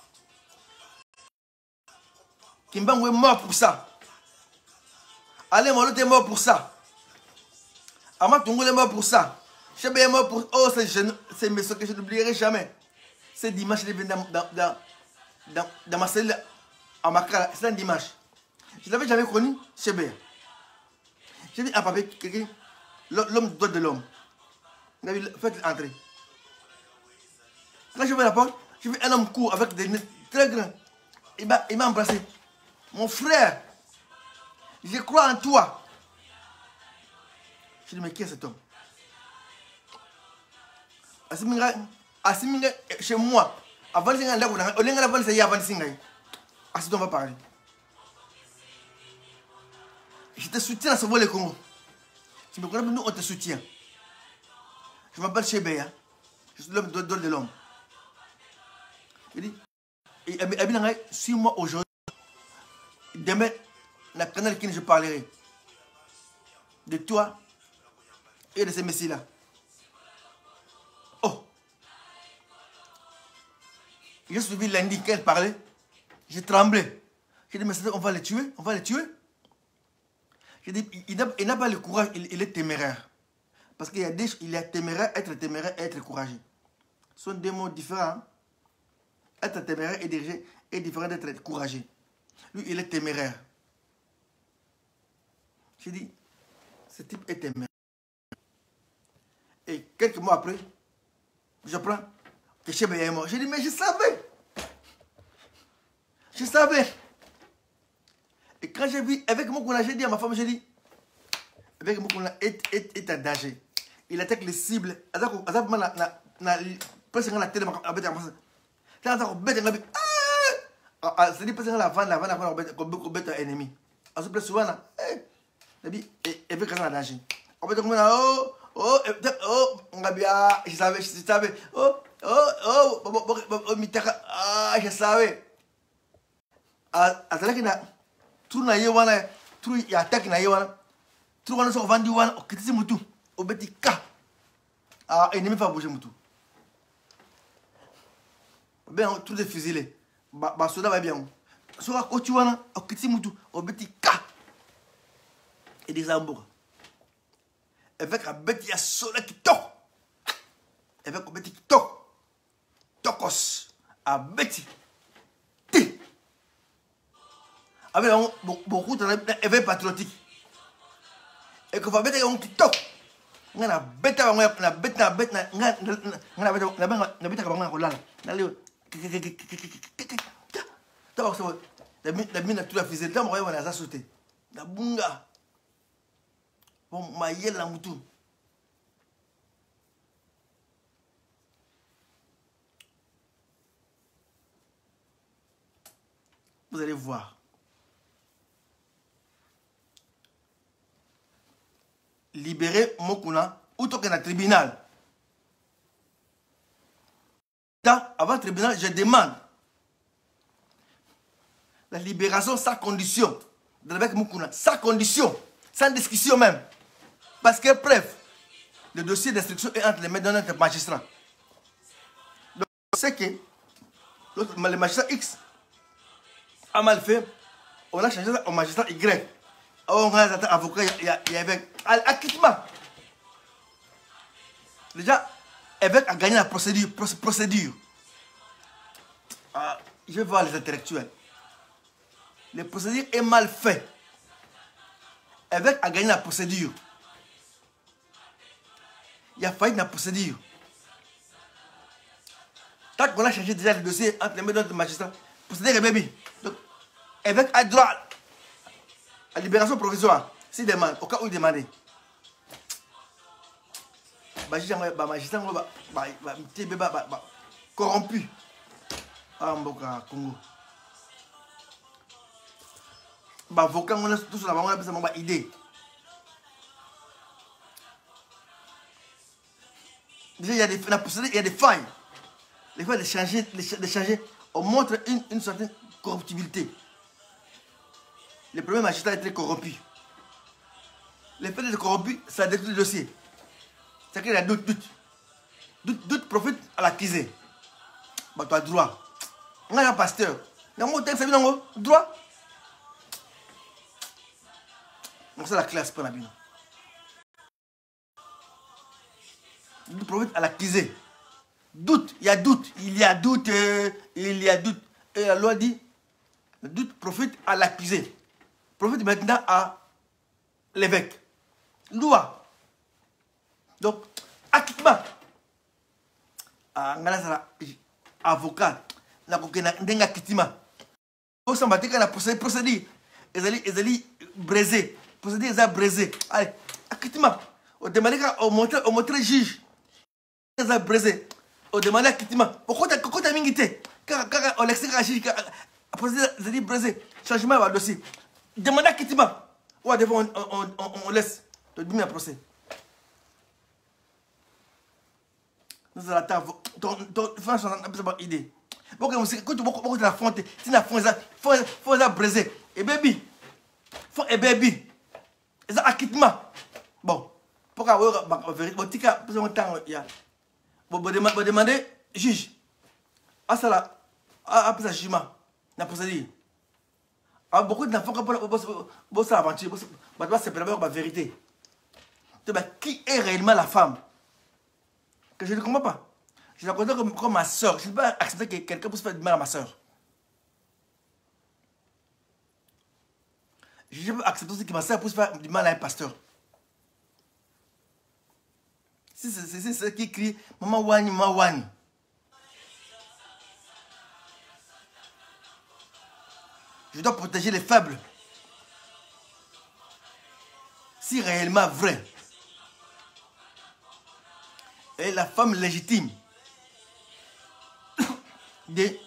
Kimbangu est mort pour ça. Alain Molote est mort pour ça. Ama Tungul est mort pour ça. Chebe est mort pour... Oh, c'est mes que je n'oublierai jamais. C'est dimanche, il est venu dans ma cellule à Makala. C'est un dimanche. Je ne l'avais jamais connu, Chebe. J'ai vu un papier, quelqu'un, l'homme droit de l'homme. Il a fait entrer. Quand j'ai vu la porte, j'ai vu un homme court avec des nez très grands. Il m'a embrassé. Mon frère, je crois en toi. Je dis, mais qui est cet homme? Asiminga chez moi. Avant de s'engager, on va parler. Je te soutiens à sauver le Congo. Tu me connais, nous on te soutient. Je m'appelle Chebeya. Je suis l'homme de l'homme. Il dit, suis-moi aujourd'hui. Demain, dans le canal qui je parlerai de toi et de ces messieurs-là. Oh! J'ai suivi lundi qu'elle parlait. J'ai tremblé. J'ai dit, mais on va les tuer, on va les tuer. J'ai dit, il n'a pas le courage, il est téméraire. Parce qu'il y a il y a téméraire, et être courageux. Ce sont deux mots différents. Hein? Être téméraire et diriger est différent d'être courageux. Lui, il est téméraire. J'ai dit, ce type est téméraire. Et quelques mois après, je prends que Chebeya est mort. J'ai dit, mais je savais. Je savais. Et quand j'ai vu, avec Mokuna, j'ai dit à ma femme, j'ai dit, avec Mokuna est en danger. Il attaque les cibles. Presque la télé, c'est-à-dire que la vente est ennemi. On se place souvent, et avec un danger. On peut dire, je savais, je savais. Je savais. Azalaki na tout na yewana, tout y attaque na yewana. Tout wana so vandi wana, okitisi mutu, obeti ka. Ennemi fa bouger mutu. Ben tout des fusillés. Ba soda va bien. So akoti wana, okitisi mutu, obeti ka. Et des ambours. Avec un bête ya sola qui tok. Avec un bête qui tok. Tokos. A bête. Ti. Avec beaucoup d'événements patriotiques. Et que vous avez un petit toc. Vous avez bête à la bête à bête. Vous avez bête à vous allez voir. Libérer Mokuna ou toquer dans le tribunal. Avant le tribunal, je demande la libération sans condition de l'évêque Mokuna, sans condition, sans discussion même. Parce que, bref, le dossier d'instruction est entre les mains de notre magistrat. Donc, c'est que le magistrat X a mal fait, on a changé ça au magistrat Y. On a un avocat, il y avait acquittement. Déjà, évêque a gagné la procédure. Je vais voir les intellectuels. La procédure est mal faite. Évêque a gagné la procédure. Il a failli dans la procédure. Tant qu'on a changé déjà le dossier entre les mains de notre magistrat, procédure est baby. Donc, évêque a droit à la libération provisoire. S'il demande, au cas où il demande. Magistrat corrompu. Ah, Mboka, Congo. Avocat, on a tous la on a besoin de idée. Déjà, il y a des, la procédure, il y a des failles. Les failles de changer, on montre une certaine corruptibilité. Le premier magistrat est très corrompu. Le fait d'être corrompu, ça détruit le dossier. C'est qu'il y a doute profite à l'accusé. Bah, tu as droit. On a un pasteur. Il y a un mot texte, ça veut droit. Donc, c'est la classe pour la Bible. Doute profite à l'accusé. Doute, il y a doute. Il y a doute. Et la loi dit, le doute profite à l'accusé. Profite maintenant à l'évêque. Loi. Donc, acquittement. Avocat. N'a acquittement. Au samedi, quand la procédure, ils brisé. Procédure, ils ont brisé. Allez, acquittement. On demande au montré juge. Ils ont brisé. On demande acquittement. Pourquoi tu as mis guité? Car on l'explique à la juge. La procédure, ils ont brisé. Changement va dossier. Demande acquittement. Ou devant on laisse. Le demi à procès. Nous allons attendre. Franchement, on a besoin d'idée. Pourquoi tu as affronté? Si tu as fait briser. Et baby. Et baby. Ils ont acquittement. Bon. Pourquoi vous demandez, juge. Ah, ça là. Après ça, jugement. La procédure. Beaucoup d'enfants qui ont aventure. C'est la vérité. Qui est réellement la femme? Que je ne comprends pas. Je la considère comme ma soeur. Je ne peux pas accepter que quelqu'un puisse faire du mal à ma soeur. Je peux accepter aussi que ma soeur puisse faire du mal à un pasteur. Si c'est ce qui crie Maman Wani, Maman Wani. Je dois protéger les faibles. Si réellement vrai. Et la femme légitime les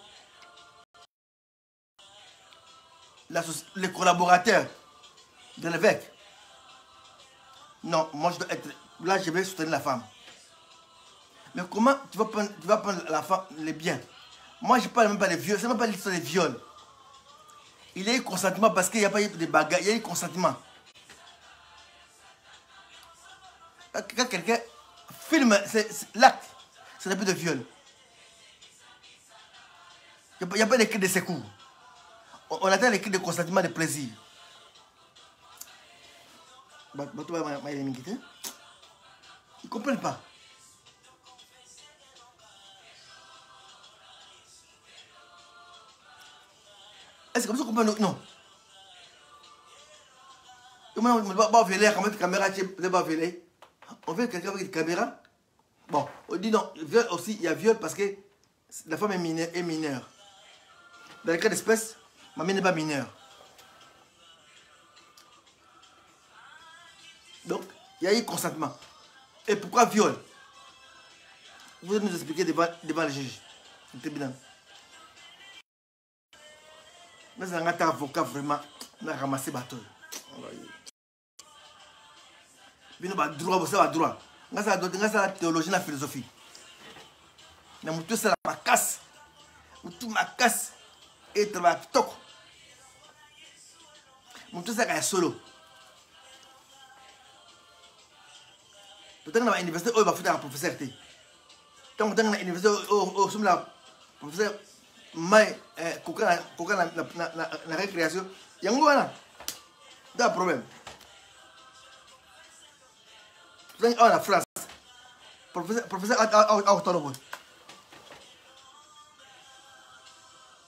collaborateurs de l'évêque. Non, moi je dois être... Là, je vais soutenir la femme. Mais comment tu vas prendre la femme, les biens? Moi, je ne parle même pas des viols. Ce n'est même pas l'histoire des viols. Il y a eu consentement parce qu'il n'y a pas eu de bagarre. Il y a eu consentement. Quand quelqu'un filme l'acte, ce n'est plus de viol. Il n'y a pas d'écrit de secours. On attend l'écrit de consentement de plaisir. Ils ne comprennent pas. Est-ce que vous comprenez? Non. On va violer, quand même, caméra, on veut quelqu'un avec une caméra. Bon, on dit non, viol aussi, il y a viol parce que la femme est mineure. Dans le cas d'espèce, ma mère n'est pas mineure. Donc, il y a eu consentement. Et pourquoi viol? Vous allez nous expliquer devant le juge. Le tribunal. Mais c'est un avocat vraiment. On a ramassé bateau. Bino ba droit, ça va droit. On a la théologie, la philosophie. Mais tout ça ma casse. Tout ma casse. Et tu vas toc. Tout ça est solo. Peut-être que dans l'université, on va faire un professeur. Tant que dans l'université, on sommes là, professeur, mais la récréation, il y a un problème. Il y a un problème. En la France, professeur a autonome.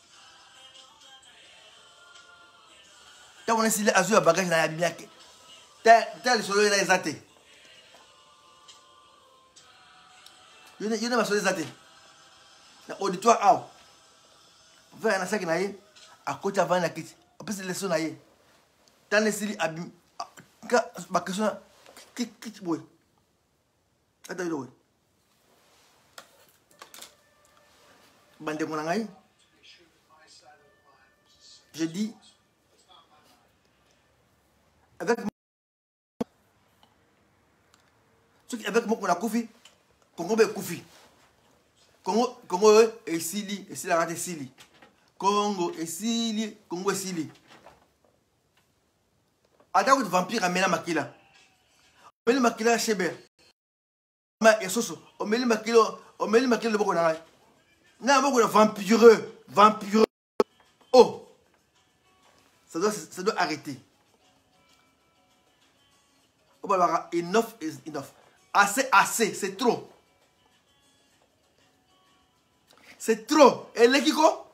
Quand on est sur les azur à bagage, il y a bien. tel solo il a exaté. Il y a un solo exaté. L'auditoire a. Vers un sac naïe. À côté avant la quitte. Après c'est les sons naïe. Tant les sili abîme. Ma question. Qui boy. Attends le. Bande mon angaï. Je dis. Avec moi, on a Koufi. Congo est Koufi. Congo est Sili. Et c'est la rate Sili. Congo est Sili. Congo est Sili. Attends, le vampire a mené Makila. On met le Makila chez Ber. Et Soso. On met le Makila. On met le Makila de Bokonara. Non, beaucoup de vampireux. Vampireux. Oh! Ça doit arrêter. Oh, bah, enough is enough. Assez, c'est trop. C'est trop. Et l'équico?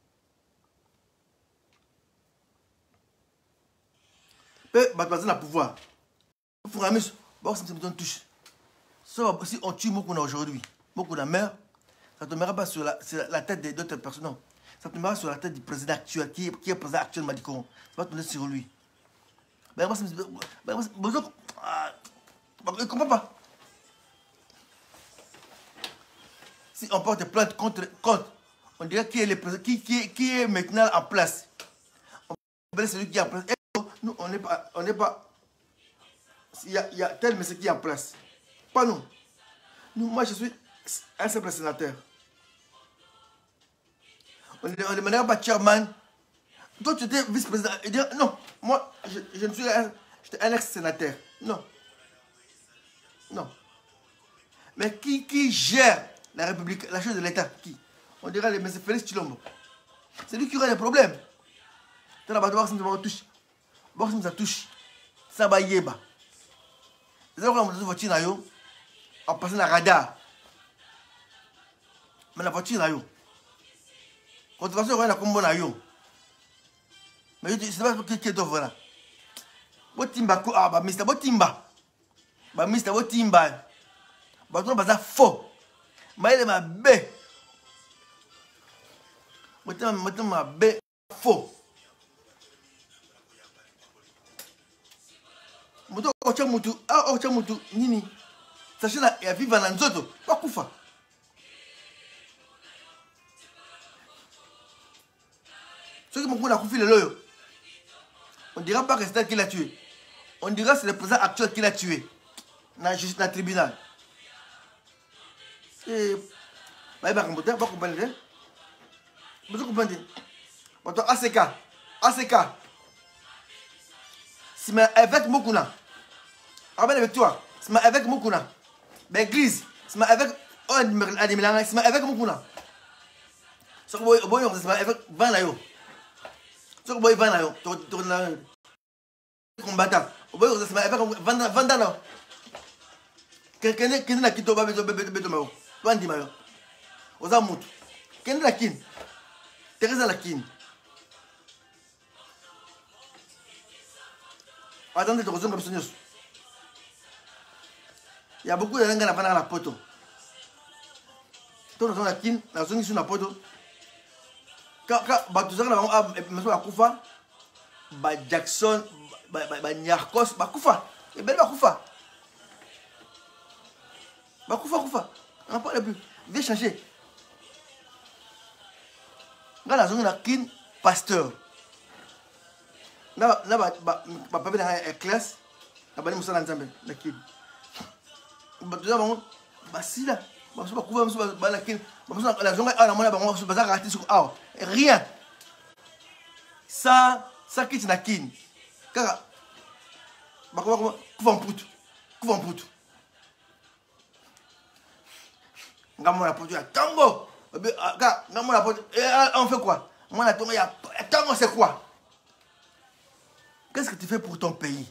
Batouazin a pouvoir. Pour un mus, ça me touche. Si on tue Mokuna aujourd'hui, Mokuna meurt, ça ne tombera pas sur la tête d'autres personnes. Non. Ça tombera sur la tête du président actuel, qui est président actuel Madikoron. Ça va tomber sur lui. Ben, moi, je ne comprends pas. Si on porte plainte contre, on dirait qui est maintenant en place. On peut celui qui est en place. Et nous, on n'est pas. Il y a tel monsieur qui est en place. Pas nous. Moi, je suis un simple sénateur. On ne demandera pas chairman. Toi, tu étais vice-président. Et dire, non, moi, je ne suis un ex-sénateur. Non. Non. Mais qui gère la République, la chose de l'État? Qui? On dirait le M. Félix Chilombo. C'est lui qui aura des problèmes. Dans la bataille, ça touche. Ça touche. Ça va y être. C'est pourquoi on voiture en passant la radar. Mais la voiture là, quand tu vas sur la combo là, mais je ne sais pas qui est devant là. Botimba, bah, Mr. Botimba. Bah, Mr. Botimba. Bah, tu vas faux. Mais il est ma bé. Ma bé faux. Moto ocha mutu nini. Sachez là, il y a vivre dans nzoto. Pas koufa. Ceux qui m'ont connu à Koufi le loyo. On ne dira pas que c'est elle qui l'a tué. On dira que c'est le président actuel qui l'a tué. Dans le tribunal. Et. Bah, il va comprendre. Pas comprendre. Vous comprenez? Votre ACK. Si mais avec Mokuna. Ramène avec toi. Si mais avec Mokuna. L'église. Si mais avec. Oh, si mais avec Mokuna. Si mais avec Van Layo. Si mais avec Van Layo. Combattant. Si mais avec Van Layo. Quelqu'un n'a quitté au bébé de Mao. Toi, Mayo. Aux amours. Quelqu'un n'a quitté. Teresa Lakin. Attendez, tu reçois comme ça. Il y a beaucoup de gens qui n'ont pas la poto. Tu reçois Lakin, la zone sur la poto. Quand tu sais que la Koufa, Jackson, Nyarkos, Koufa. Et bien, Koufa. Koufa. On n'a pas le plus. Viens chercher. Dans la zone de la pasteur. Là, papa est en classe. Là, il y a un ensemble. La kin. Tu as si là. La zone rien. Ça quitte la kin. Car. Couvre en poutre. Gamma la porte, tango. Gamma la porte, on fait quoi? Moi, la tango, tango, c'est quoi? Qu'est-ce que tu fais pour ton pays?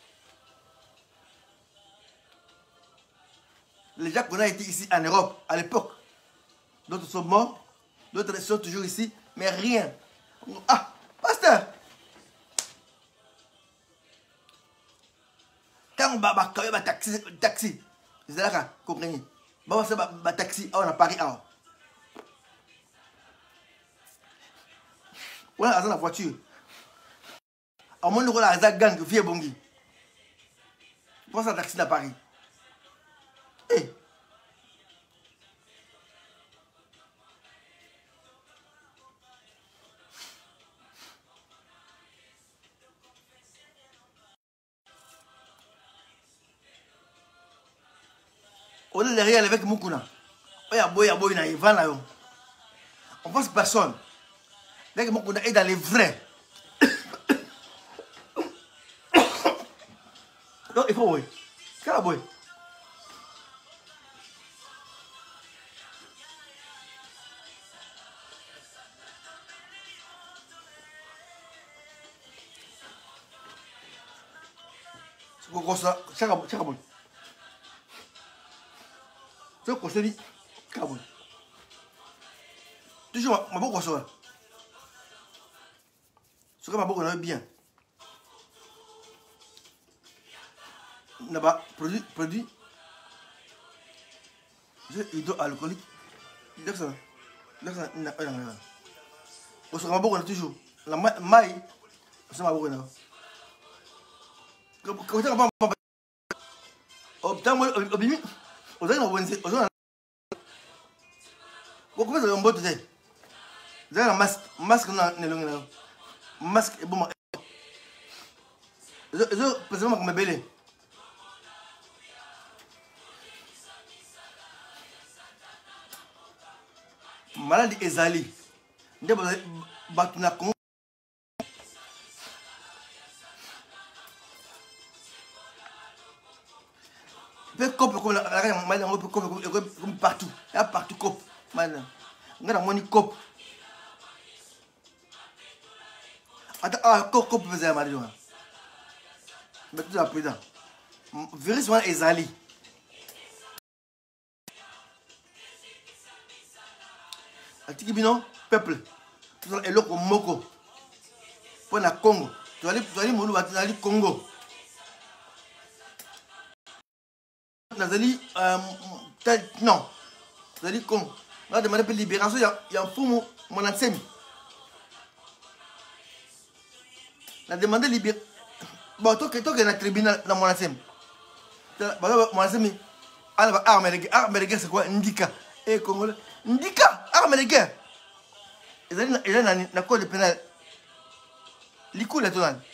Les gens qu'on a été ici en Europe, à l'époque, d'autres sont morts, d'autres sont toujours ici, mais rien. Ah, pasteur! Tant que taxi. C'est là que vous comprenez. C'est un taxi on a Paris. On a la voiture. Au moins, on a la gang qui est bongi. Pense à taxi à Paris. Eh. On est derrière avec Mukuna. Il y a boy, il va là. On pense personne. Avec Mukuna est dans les vrais. Non, il faut oui. Quel boy? C'est quoi boy? C'est quoi c'est dit? Kaboul. Toujours ma beaucoup ça. Ce que ma beaucoup est bien. Là-bas, produit hydroalcoolique. D'accord. Au second beaucoup toujours. La maille, c'est ma beaucoup là. Quand tu as pas obtenu au bimi, aux gens ont vendu, aux gens. Pourquoi vous avez un beau today? Vous avez un masque non, masque est bon. Je précisément comme belé. Maladie ezali. Nde batuna Congo. Peut cop comme la maladie on peut comme partout. Il y a partout cop. Maintenant, on a mon cop. Attends, cop faisait la maladie. Mais tout à présent. Virus ezali. Atiki bino peuple tout ça eloko moko pour na Congo tu allez molu batali Congo nazali non nazali Congo on a demandé pour libération il y a un fou mon ancien on a demandé libération bon toi que na tribunal dans mon ancien mon ancien alors arme de guerre c'est quoi Ndika et Congolais Ndika arme de guerre ils ont na code pénal l'icône là toi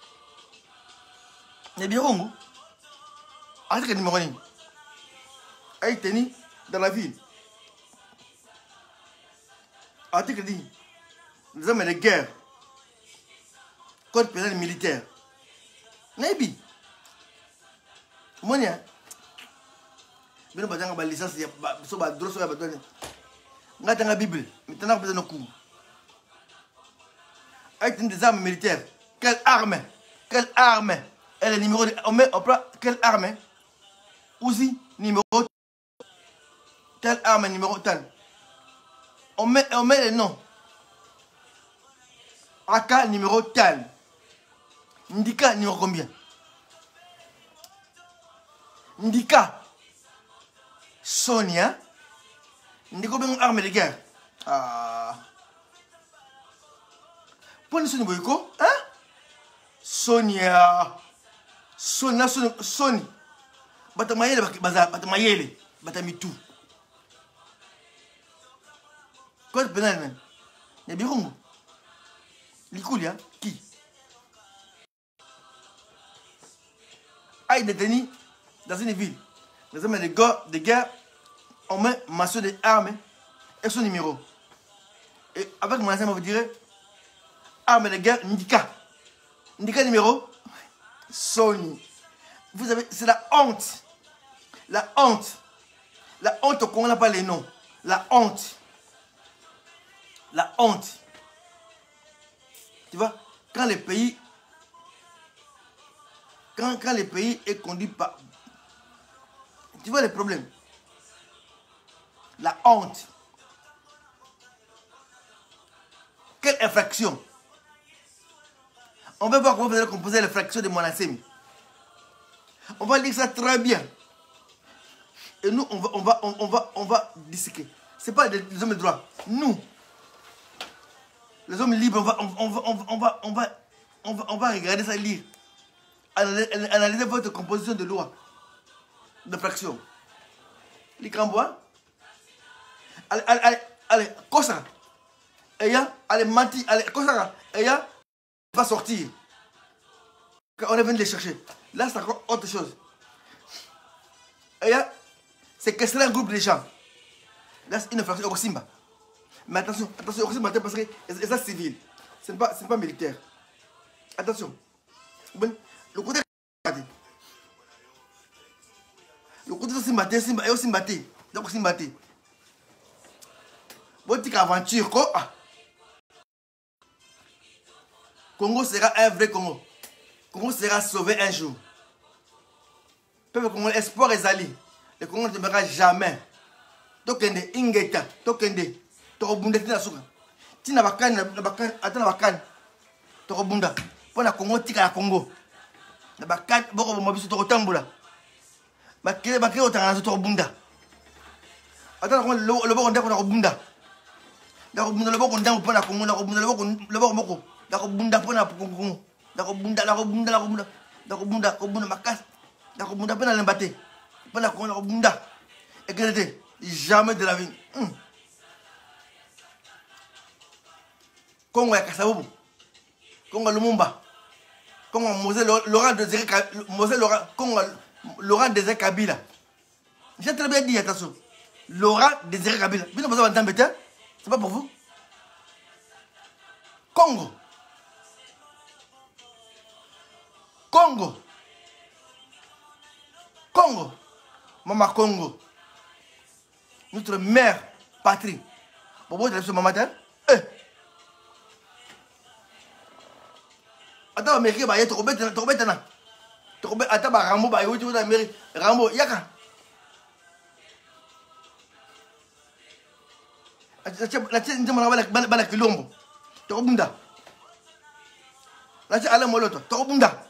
ne bien Congo article numéro 1 a été tenu dans la ville article dit les armes de guerre code pénal militaire Naibi monia bino bazanga ba licence ya so ba droit so ya ba donner ngata nga bible maintenant besoin de coup avec des armes militaires quelle arme et le numéro on prend quelle arme Uzi numéro telle arme numéro tel on met le nom AK numéro tel Ndika numéro combien Ndika Sonia Ndiko ben arme de guerre Point Sony Boyko hein Sonia Sony Batamayele batamayele batamitu code pénal même ya birongo Likulia qui a été détenu dans une ville les armes de guerre on met masseur des armes et son numéro et avec mon ancien vous direz arme de guerre Ndika numéro Sony vous avez c'est la honte qu'on n'a pas les noms la honte tu vois quand le pays est conduit par tu vois les problèmes la honte quelle infraction on va voir comment vous allez composer l'infraction de Monasemi On va lire ça très bien. Et nous, on va disséquer. Ce n'est pas les hommes de droit. Nous, les hommes libres, on va regarder ça, lire. Analyser votre composition de loi, de fraction. Les cambois. Allez, cosa. Allez, menti. Allez, cosa. Va sortir. On est venu les chercher. Là, c'est encore autre chose. C'est que c'est un groupe de gens. Là, c'est une fraction Osimba. Mais attention, Osimba, parce que c'est ça civil. Ce n'est pas militaire. Attention. Bon, le côté. Le côté Osimba, Simba et Osimba. Donc Osimba. Votre aventure, quoi. Congo sera un vrai Congo. Congo sera sauvé un jour. Peuple congolais, espoir et ali. Le Congo ne demeurera jamais. Tokende, ingeta, tokende. Torobunda tina suka. Tina bakane, atana bakane. Torobunda. Pour la Congo, tika la Congo. Na bakane, boko mobisu torotambula. Bakele otanga torobunda. Atana le boko ndako na robunda. Na robunda le boko ndako pour la Congo, na robunda le boko moko. Na robunda pour la Congo. Na robunda makas. Na robunda pour la lembate. Pour la Congo, na robunda. Et que c'était jamais de la vie. Congo ya Kasabobo. Congo Lumumba. Congo Mosé Laurent Désiré Kabila. J'ai très bien dit, attention. Laurent Désiré Kabila. Vous n'avez pas besoin d'embêter. C'est pas pour vous. Congo. Maman Congo. Notre mère patrie. Pourquoi tu as ce maman? Attends, mais qui va y être trop bête? Attends, Rambo, Rambo, Yaka. La tienne, la Kilombo. Torobunda. La tienne, Alain Moloto. Torobunda.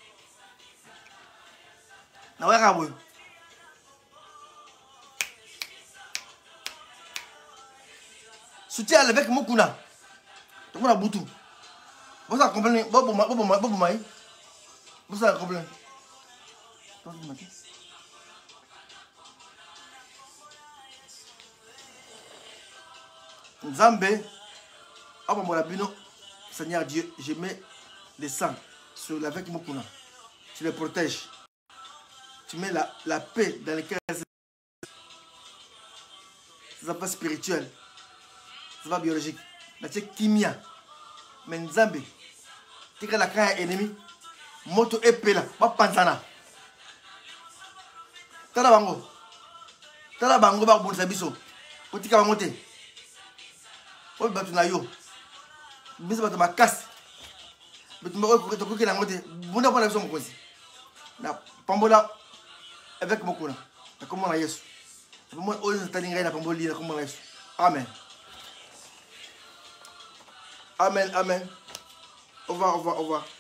Na waka boy. Soutien avec Mokuna. Tu vois la boutou. Vous avez compris? Vous avez compris? Nzambe, Seigneur Dieu, je mets le sang sur l'avec Mokuna. Tu les protèges. Tu mets la paix dans les cœurs. Ça va spirituel. Ça va biologique. La kimia. Mais Nzambe, tu as la carrière ennemi. Moto epela. Pas panzana. Tala bango. Tala bango ba bonsa biso. Otika bangote. Obi batu na yo. Biso batu makasi. Bitu mbako ko ke na ngote. Bunda pona biso mokozi. Na pambola avec Mokuna. Na comment na Yesu. Moi oyo talinga na pamboli na comment na Yesu. Amen. Amen, amen. Au revoir, au revoir, au revoir.